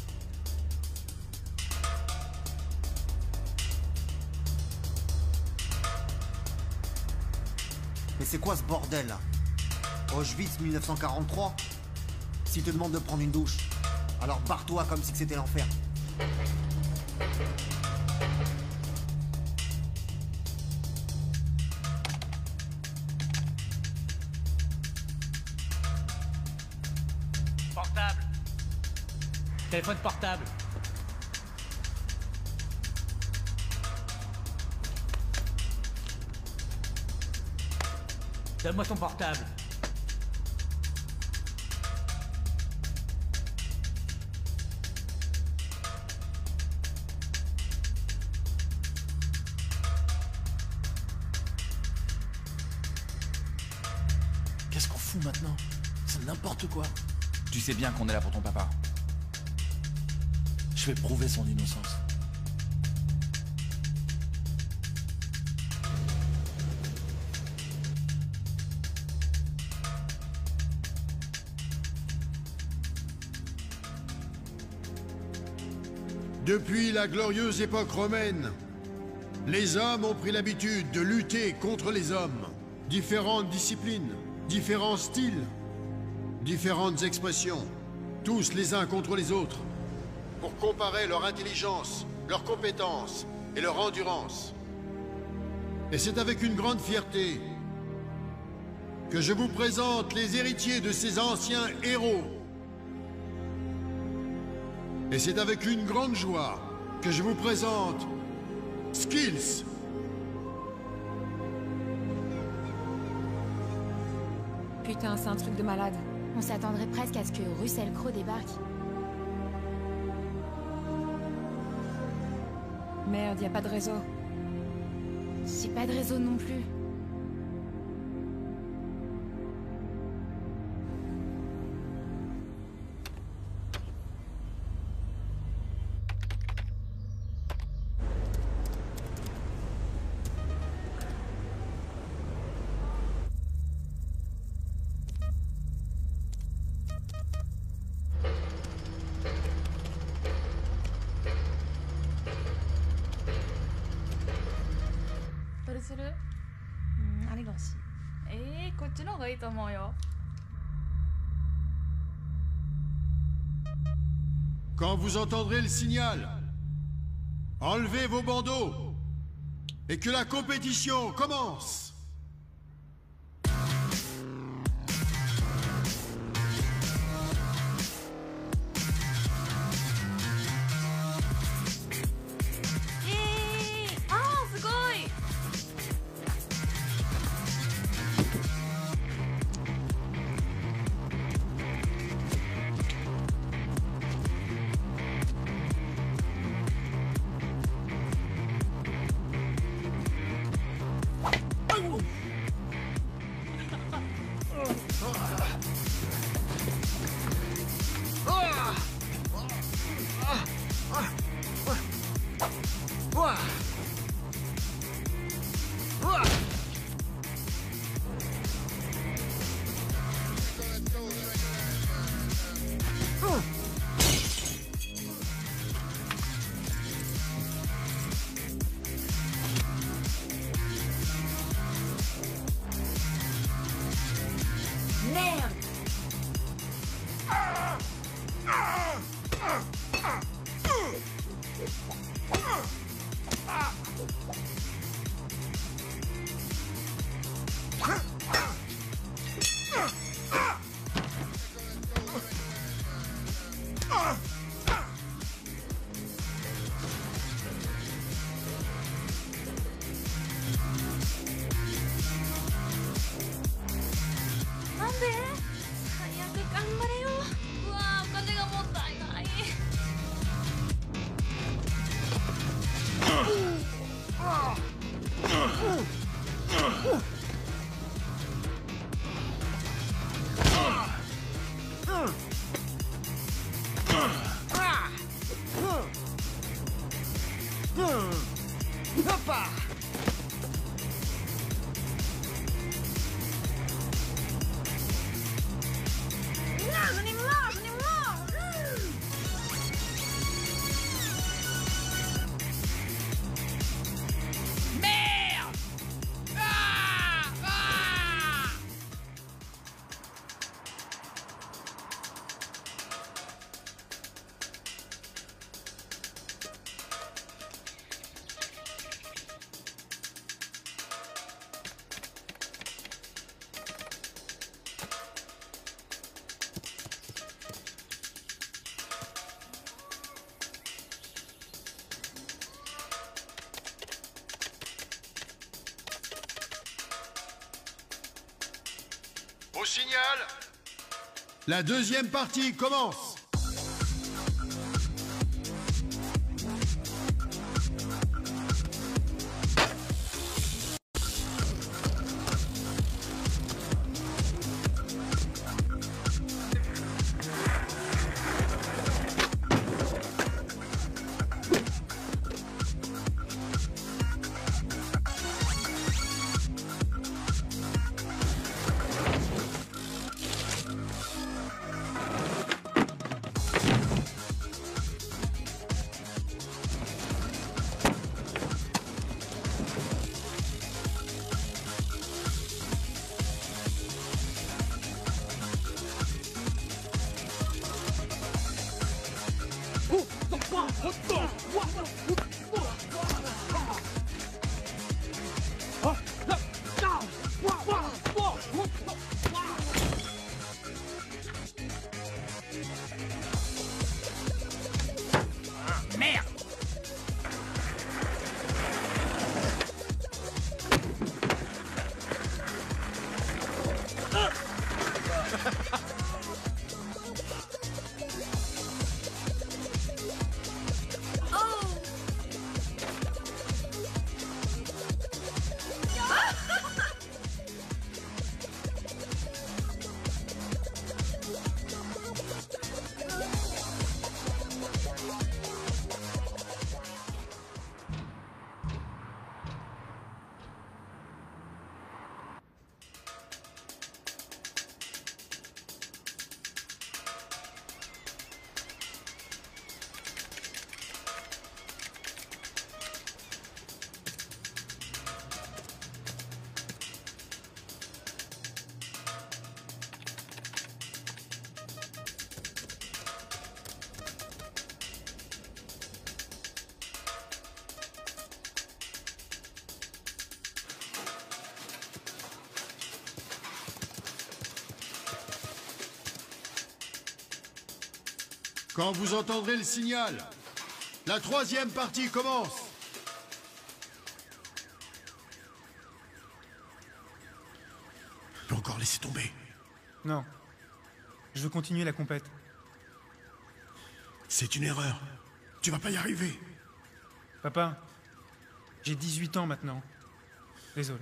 Mais c'est quoi ce bordel là? Auschwitz mille neuf cent quarante-trois? S'ils te demandent de prendre une douche, alors barre-toi comme si c'était l'enfer. Portable. Téléphone portable. Donne-moi ton portable. Qu'est-ce qu'on fout maintenant? C'est n'importe quoi. Tu sais bien qu'on est là pour ton papa. Je vais prouver son innocence. Depuis la glorieuse époque romaine, les hommes ont pris l'habitude de lutter contre les hommes. Différentes disciplines, différents styles, différentes expressions, tous les uns contre les autres, pour comparer leur intelligence, leurs compétences et leur endurance. Et c'est avec une grande fierté que je vous présente les héritiers de ces anciens héros. Et c'est avec une grande joie que je vous présente Skills. Putain, c'est un truc de malade. On s'attendrait presque à ce que Russell Crowe débarque. Merde, y a pas de réseau. J'ai pas de réseau non plus. Quand vous entendrez le signal, enlevez vos bandeaux et que la compétition commence. Au signal, la deuxième partie commence. Quand vous entendrez le signal, la troisième partie commence. Je peux encore laisser tomber. Non. Je veux continuer la compète. C'est une erreur. Tu vas pas y arriver. Papa, j'ai dix-huit ans maintenant. Désolé.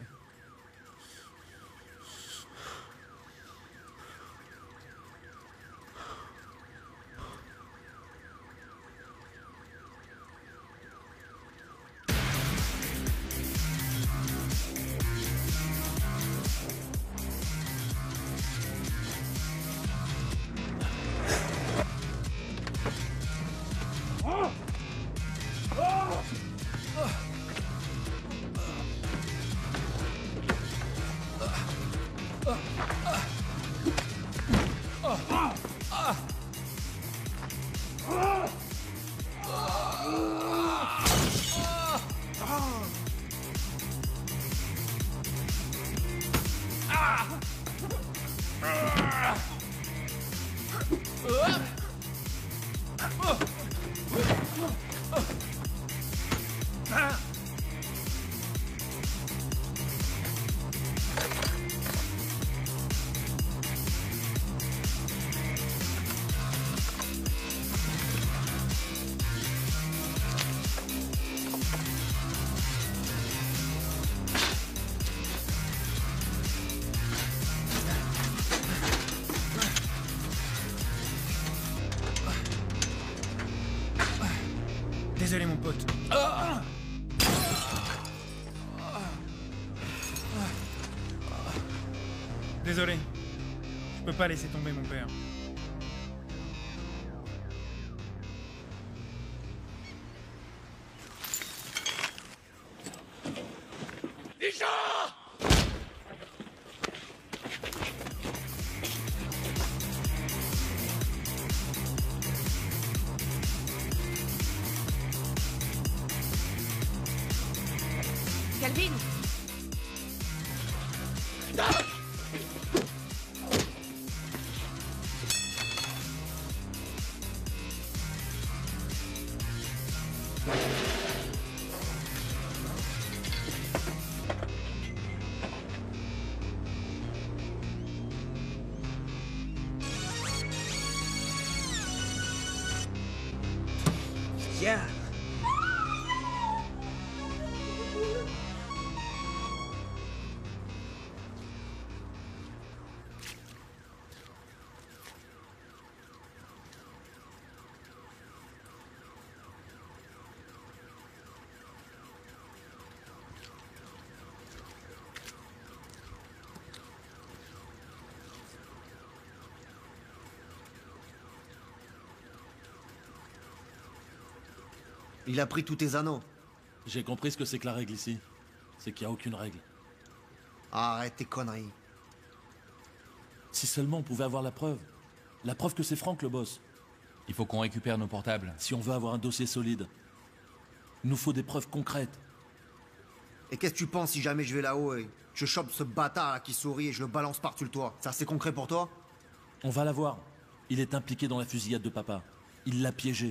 Désolé mon pote. Ah Désolé. Je peux pas laisser tomber mon père. Calvin! Yeah. Il a pris tous tes anneaux. J'ai compris ce que c'est que la règle ici. C'est qu'il n'y a aucune règle. Arrête tes conneries. Si seulement on pouvait avoir la preuve. La preuve que c'est Franck le boss. Il faut qu'on récupère nos portables. Si on veut avoir un dossier solide, il nous faut des preuves concrètes. Et qu'est-ce que tu penses si jamais je vais là-haut et je chope ce bâtard là qui sourit et je le balance par-dessus le toit? C'est assez concret pour toi? On va l'avoir. Il est impliqué dans la fusillade de papa. Il l'a piégé.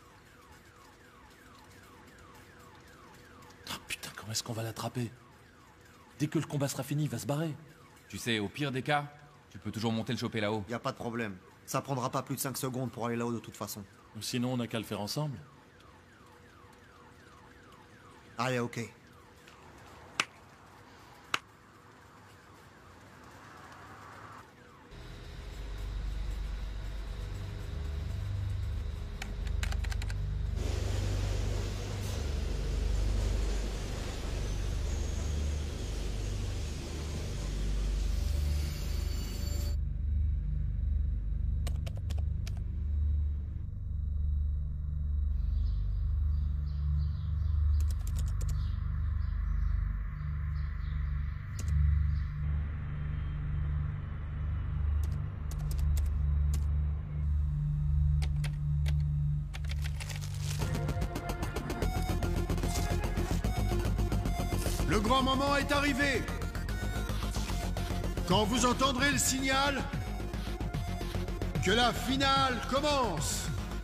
Oh putain, comment est-ce qu'on va l'attraper? Dès que le combat sera fini, il va se barrer. Tu sais, au pire des cas, tu peux peux toujours monter le choper là-haut. Y a pas de problème. Ça prendra pas plus de cinq secondes pour aller là-haut de toute façon. Ou sinon, on n'a qu'à le faire ensemble. Allez, ok. Le grand moment est arrivé. Quand vous entendrez le signal, que la finale commence.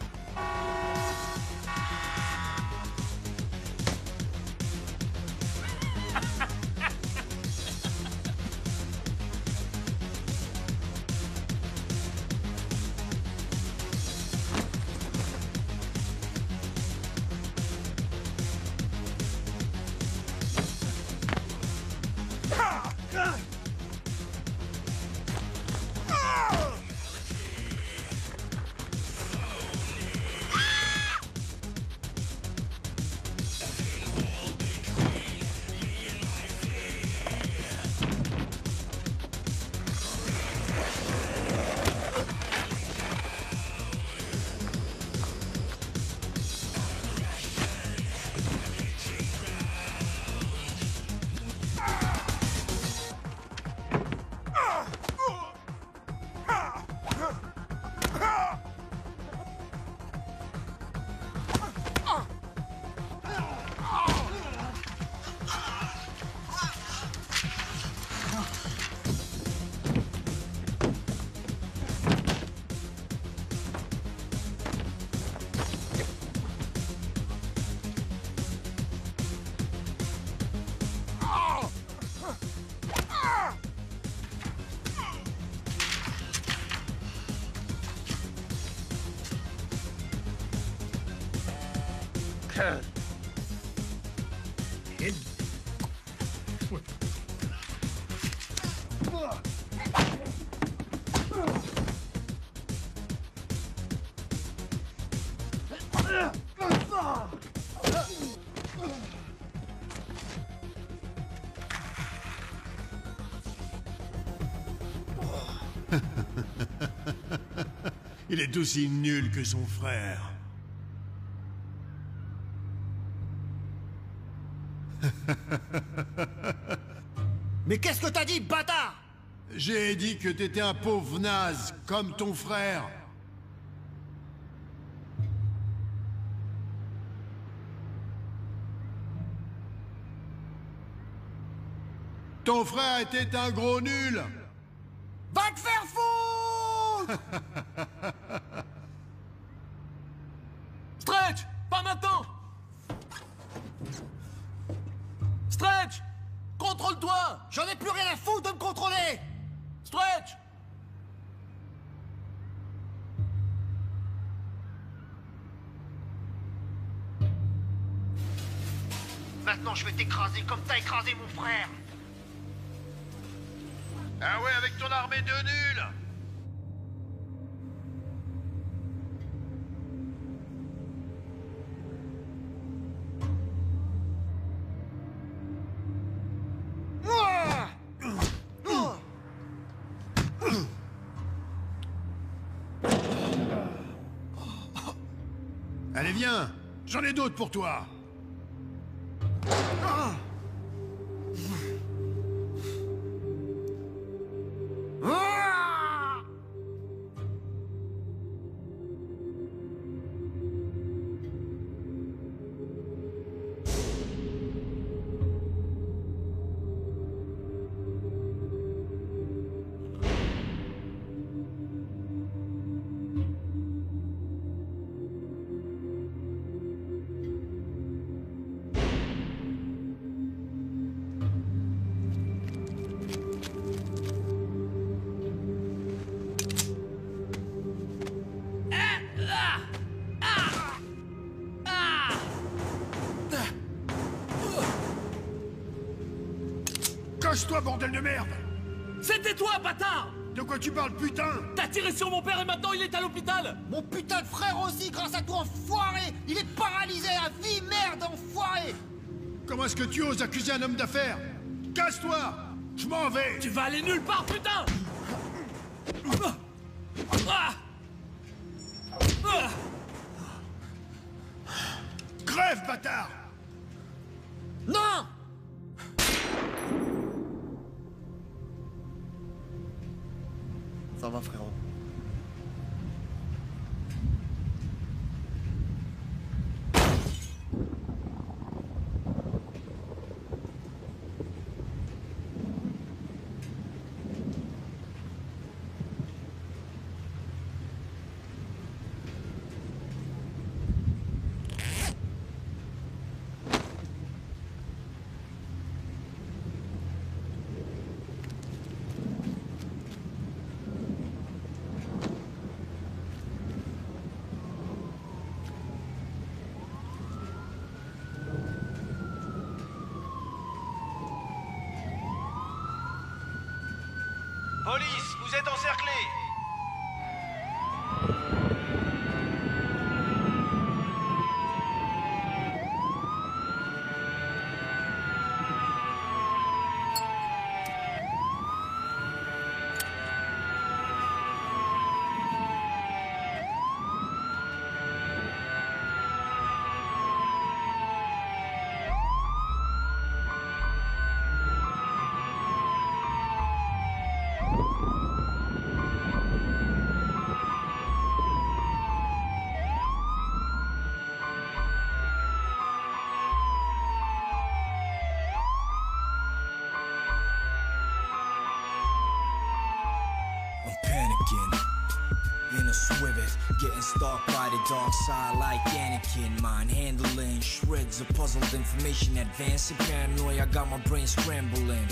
Il est aussi nul que son frère. Mais qu'est-ce que t'as dit, bâtard? J'ai dit que t'étais un pauvre naze, comme ton frère. Ton frère était un gros nul. Va te faire foutre! Stretch! Pas maintenant! Stretch! Contrôle-toi! J'en ai plus rien à foutre de me contrôler! Stretch! Maintenant je vais t'écraser comme t'as écrasé mon frère! Ah ouais, avec ton armée de nuls! Allez, viens! J'en ai d'autres pour toi! Cache-toi, bordel de merde! C'était toi, bâtard! De quoi tu parles, putain? T'as tiré sur mon père et maintenant il est à l'hôpital! Mon putain de frère aussi, grâce à toi, enfoiré! Il est paralysé à vie, merde, enfoiré! Comment est-ce que tu oses accuser un homme d'affaires? Casse-toi! Je m'en vais! Tu vas aller nulle part, putain! Ah! Ah! Crève, bâtard! Non! Ça va, frérot. Police, vous êtes encerclés! In a swivet, getting stalked by the dark side like Anakin. Mind handling shreds of puzzled information, advancing paranoia, I got my brain scrambling.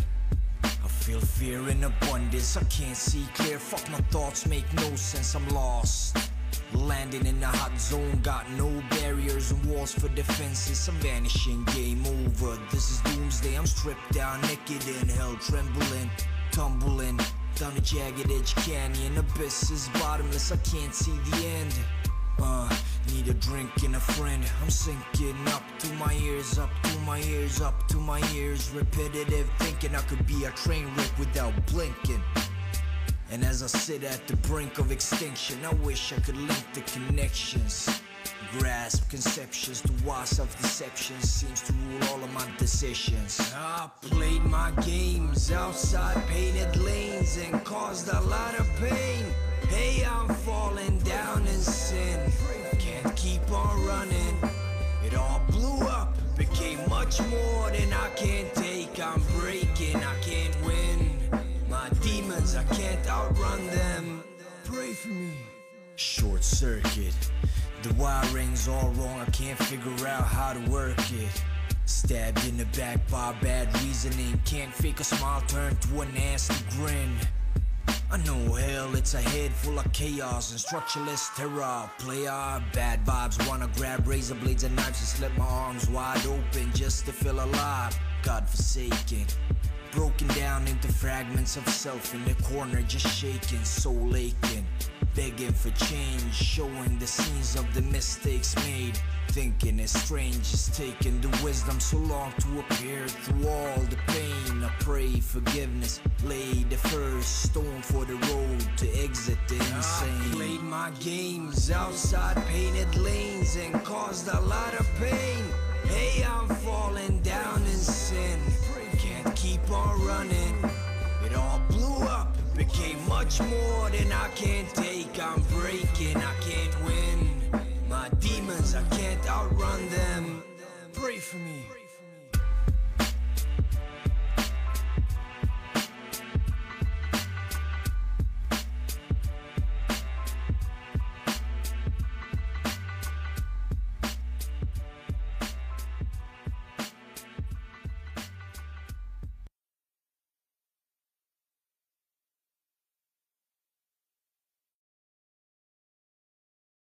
I feel fear in abundance, I can't see clear. Fuck, my thoughts make no sense, I'm lost. Landing in a hot zone, got no barriers and walls for defenses. I'm vanishing, game over. This is doomsday, I'm stripped down, naked in hell, trembling, tumbling down a jagged edge canyon. Abyss is bottomless, I can't see the end. Uh, need a drink and a friend. I'm sinking up to my ears, up to my ears, up to my ears. Repetitive thinking I could be a train wreck without blinking. And as I sit at the brink of extinction, I wish I could link the connections. Grasp conceptions to why self-deception seems to rule all of my decisions. I played my games outside painted lanes and caused a lot of pain. Hey, I'm falling down in sin, can't keep on running. It all blew up, became much more than I can take. I'm breaking, I can't win. My demons, I can't outrun them. Pray for me. Short circuit, the wiring's all wrong, I can't figure out how to work it. Stabbed in the back by bad reasoning, can't fake a smile, turn to a nasty grin. I know hell, it's a head full of chaos and structureless terror. Player, bad vibes, wanna grab razor blades and knives and slit my arms wide open just to feel alive. God-forsaken, broken down into fragments of self in the corner, just shaking, soul aching, begging for change, showing the scenes of the mistakes made. Thinking it's strange, it's taken the wisdom so long to appear through all the pain. I pray forgiveness, lay the first stone for the road to exit the insane. I played my games outside painted lanes and caused a lot of pain. Hey, I'm falling down in sin, can't keep on running. It all blew up, became much more than I can take. I'm breaking, I can't win. My demons, I can't outrun them. Pray for me.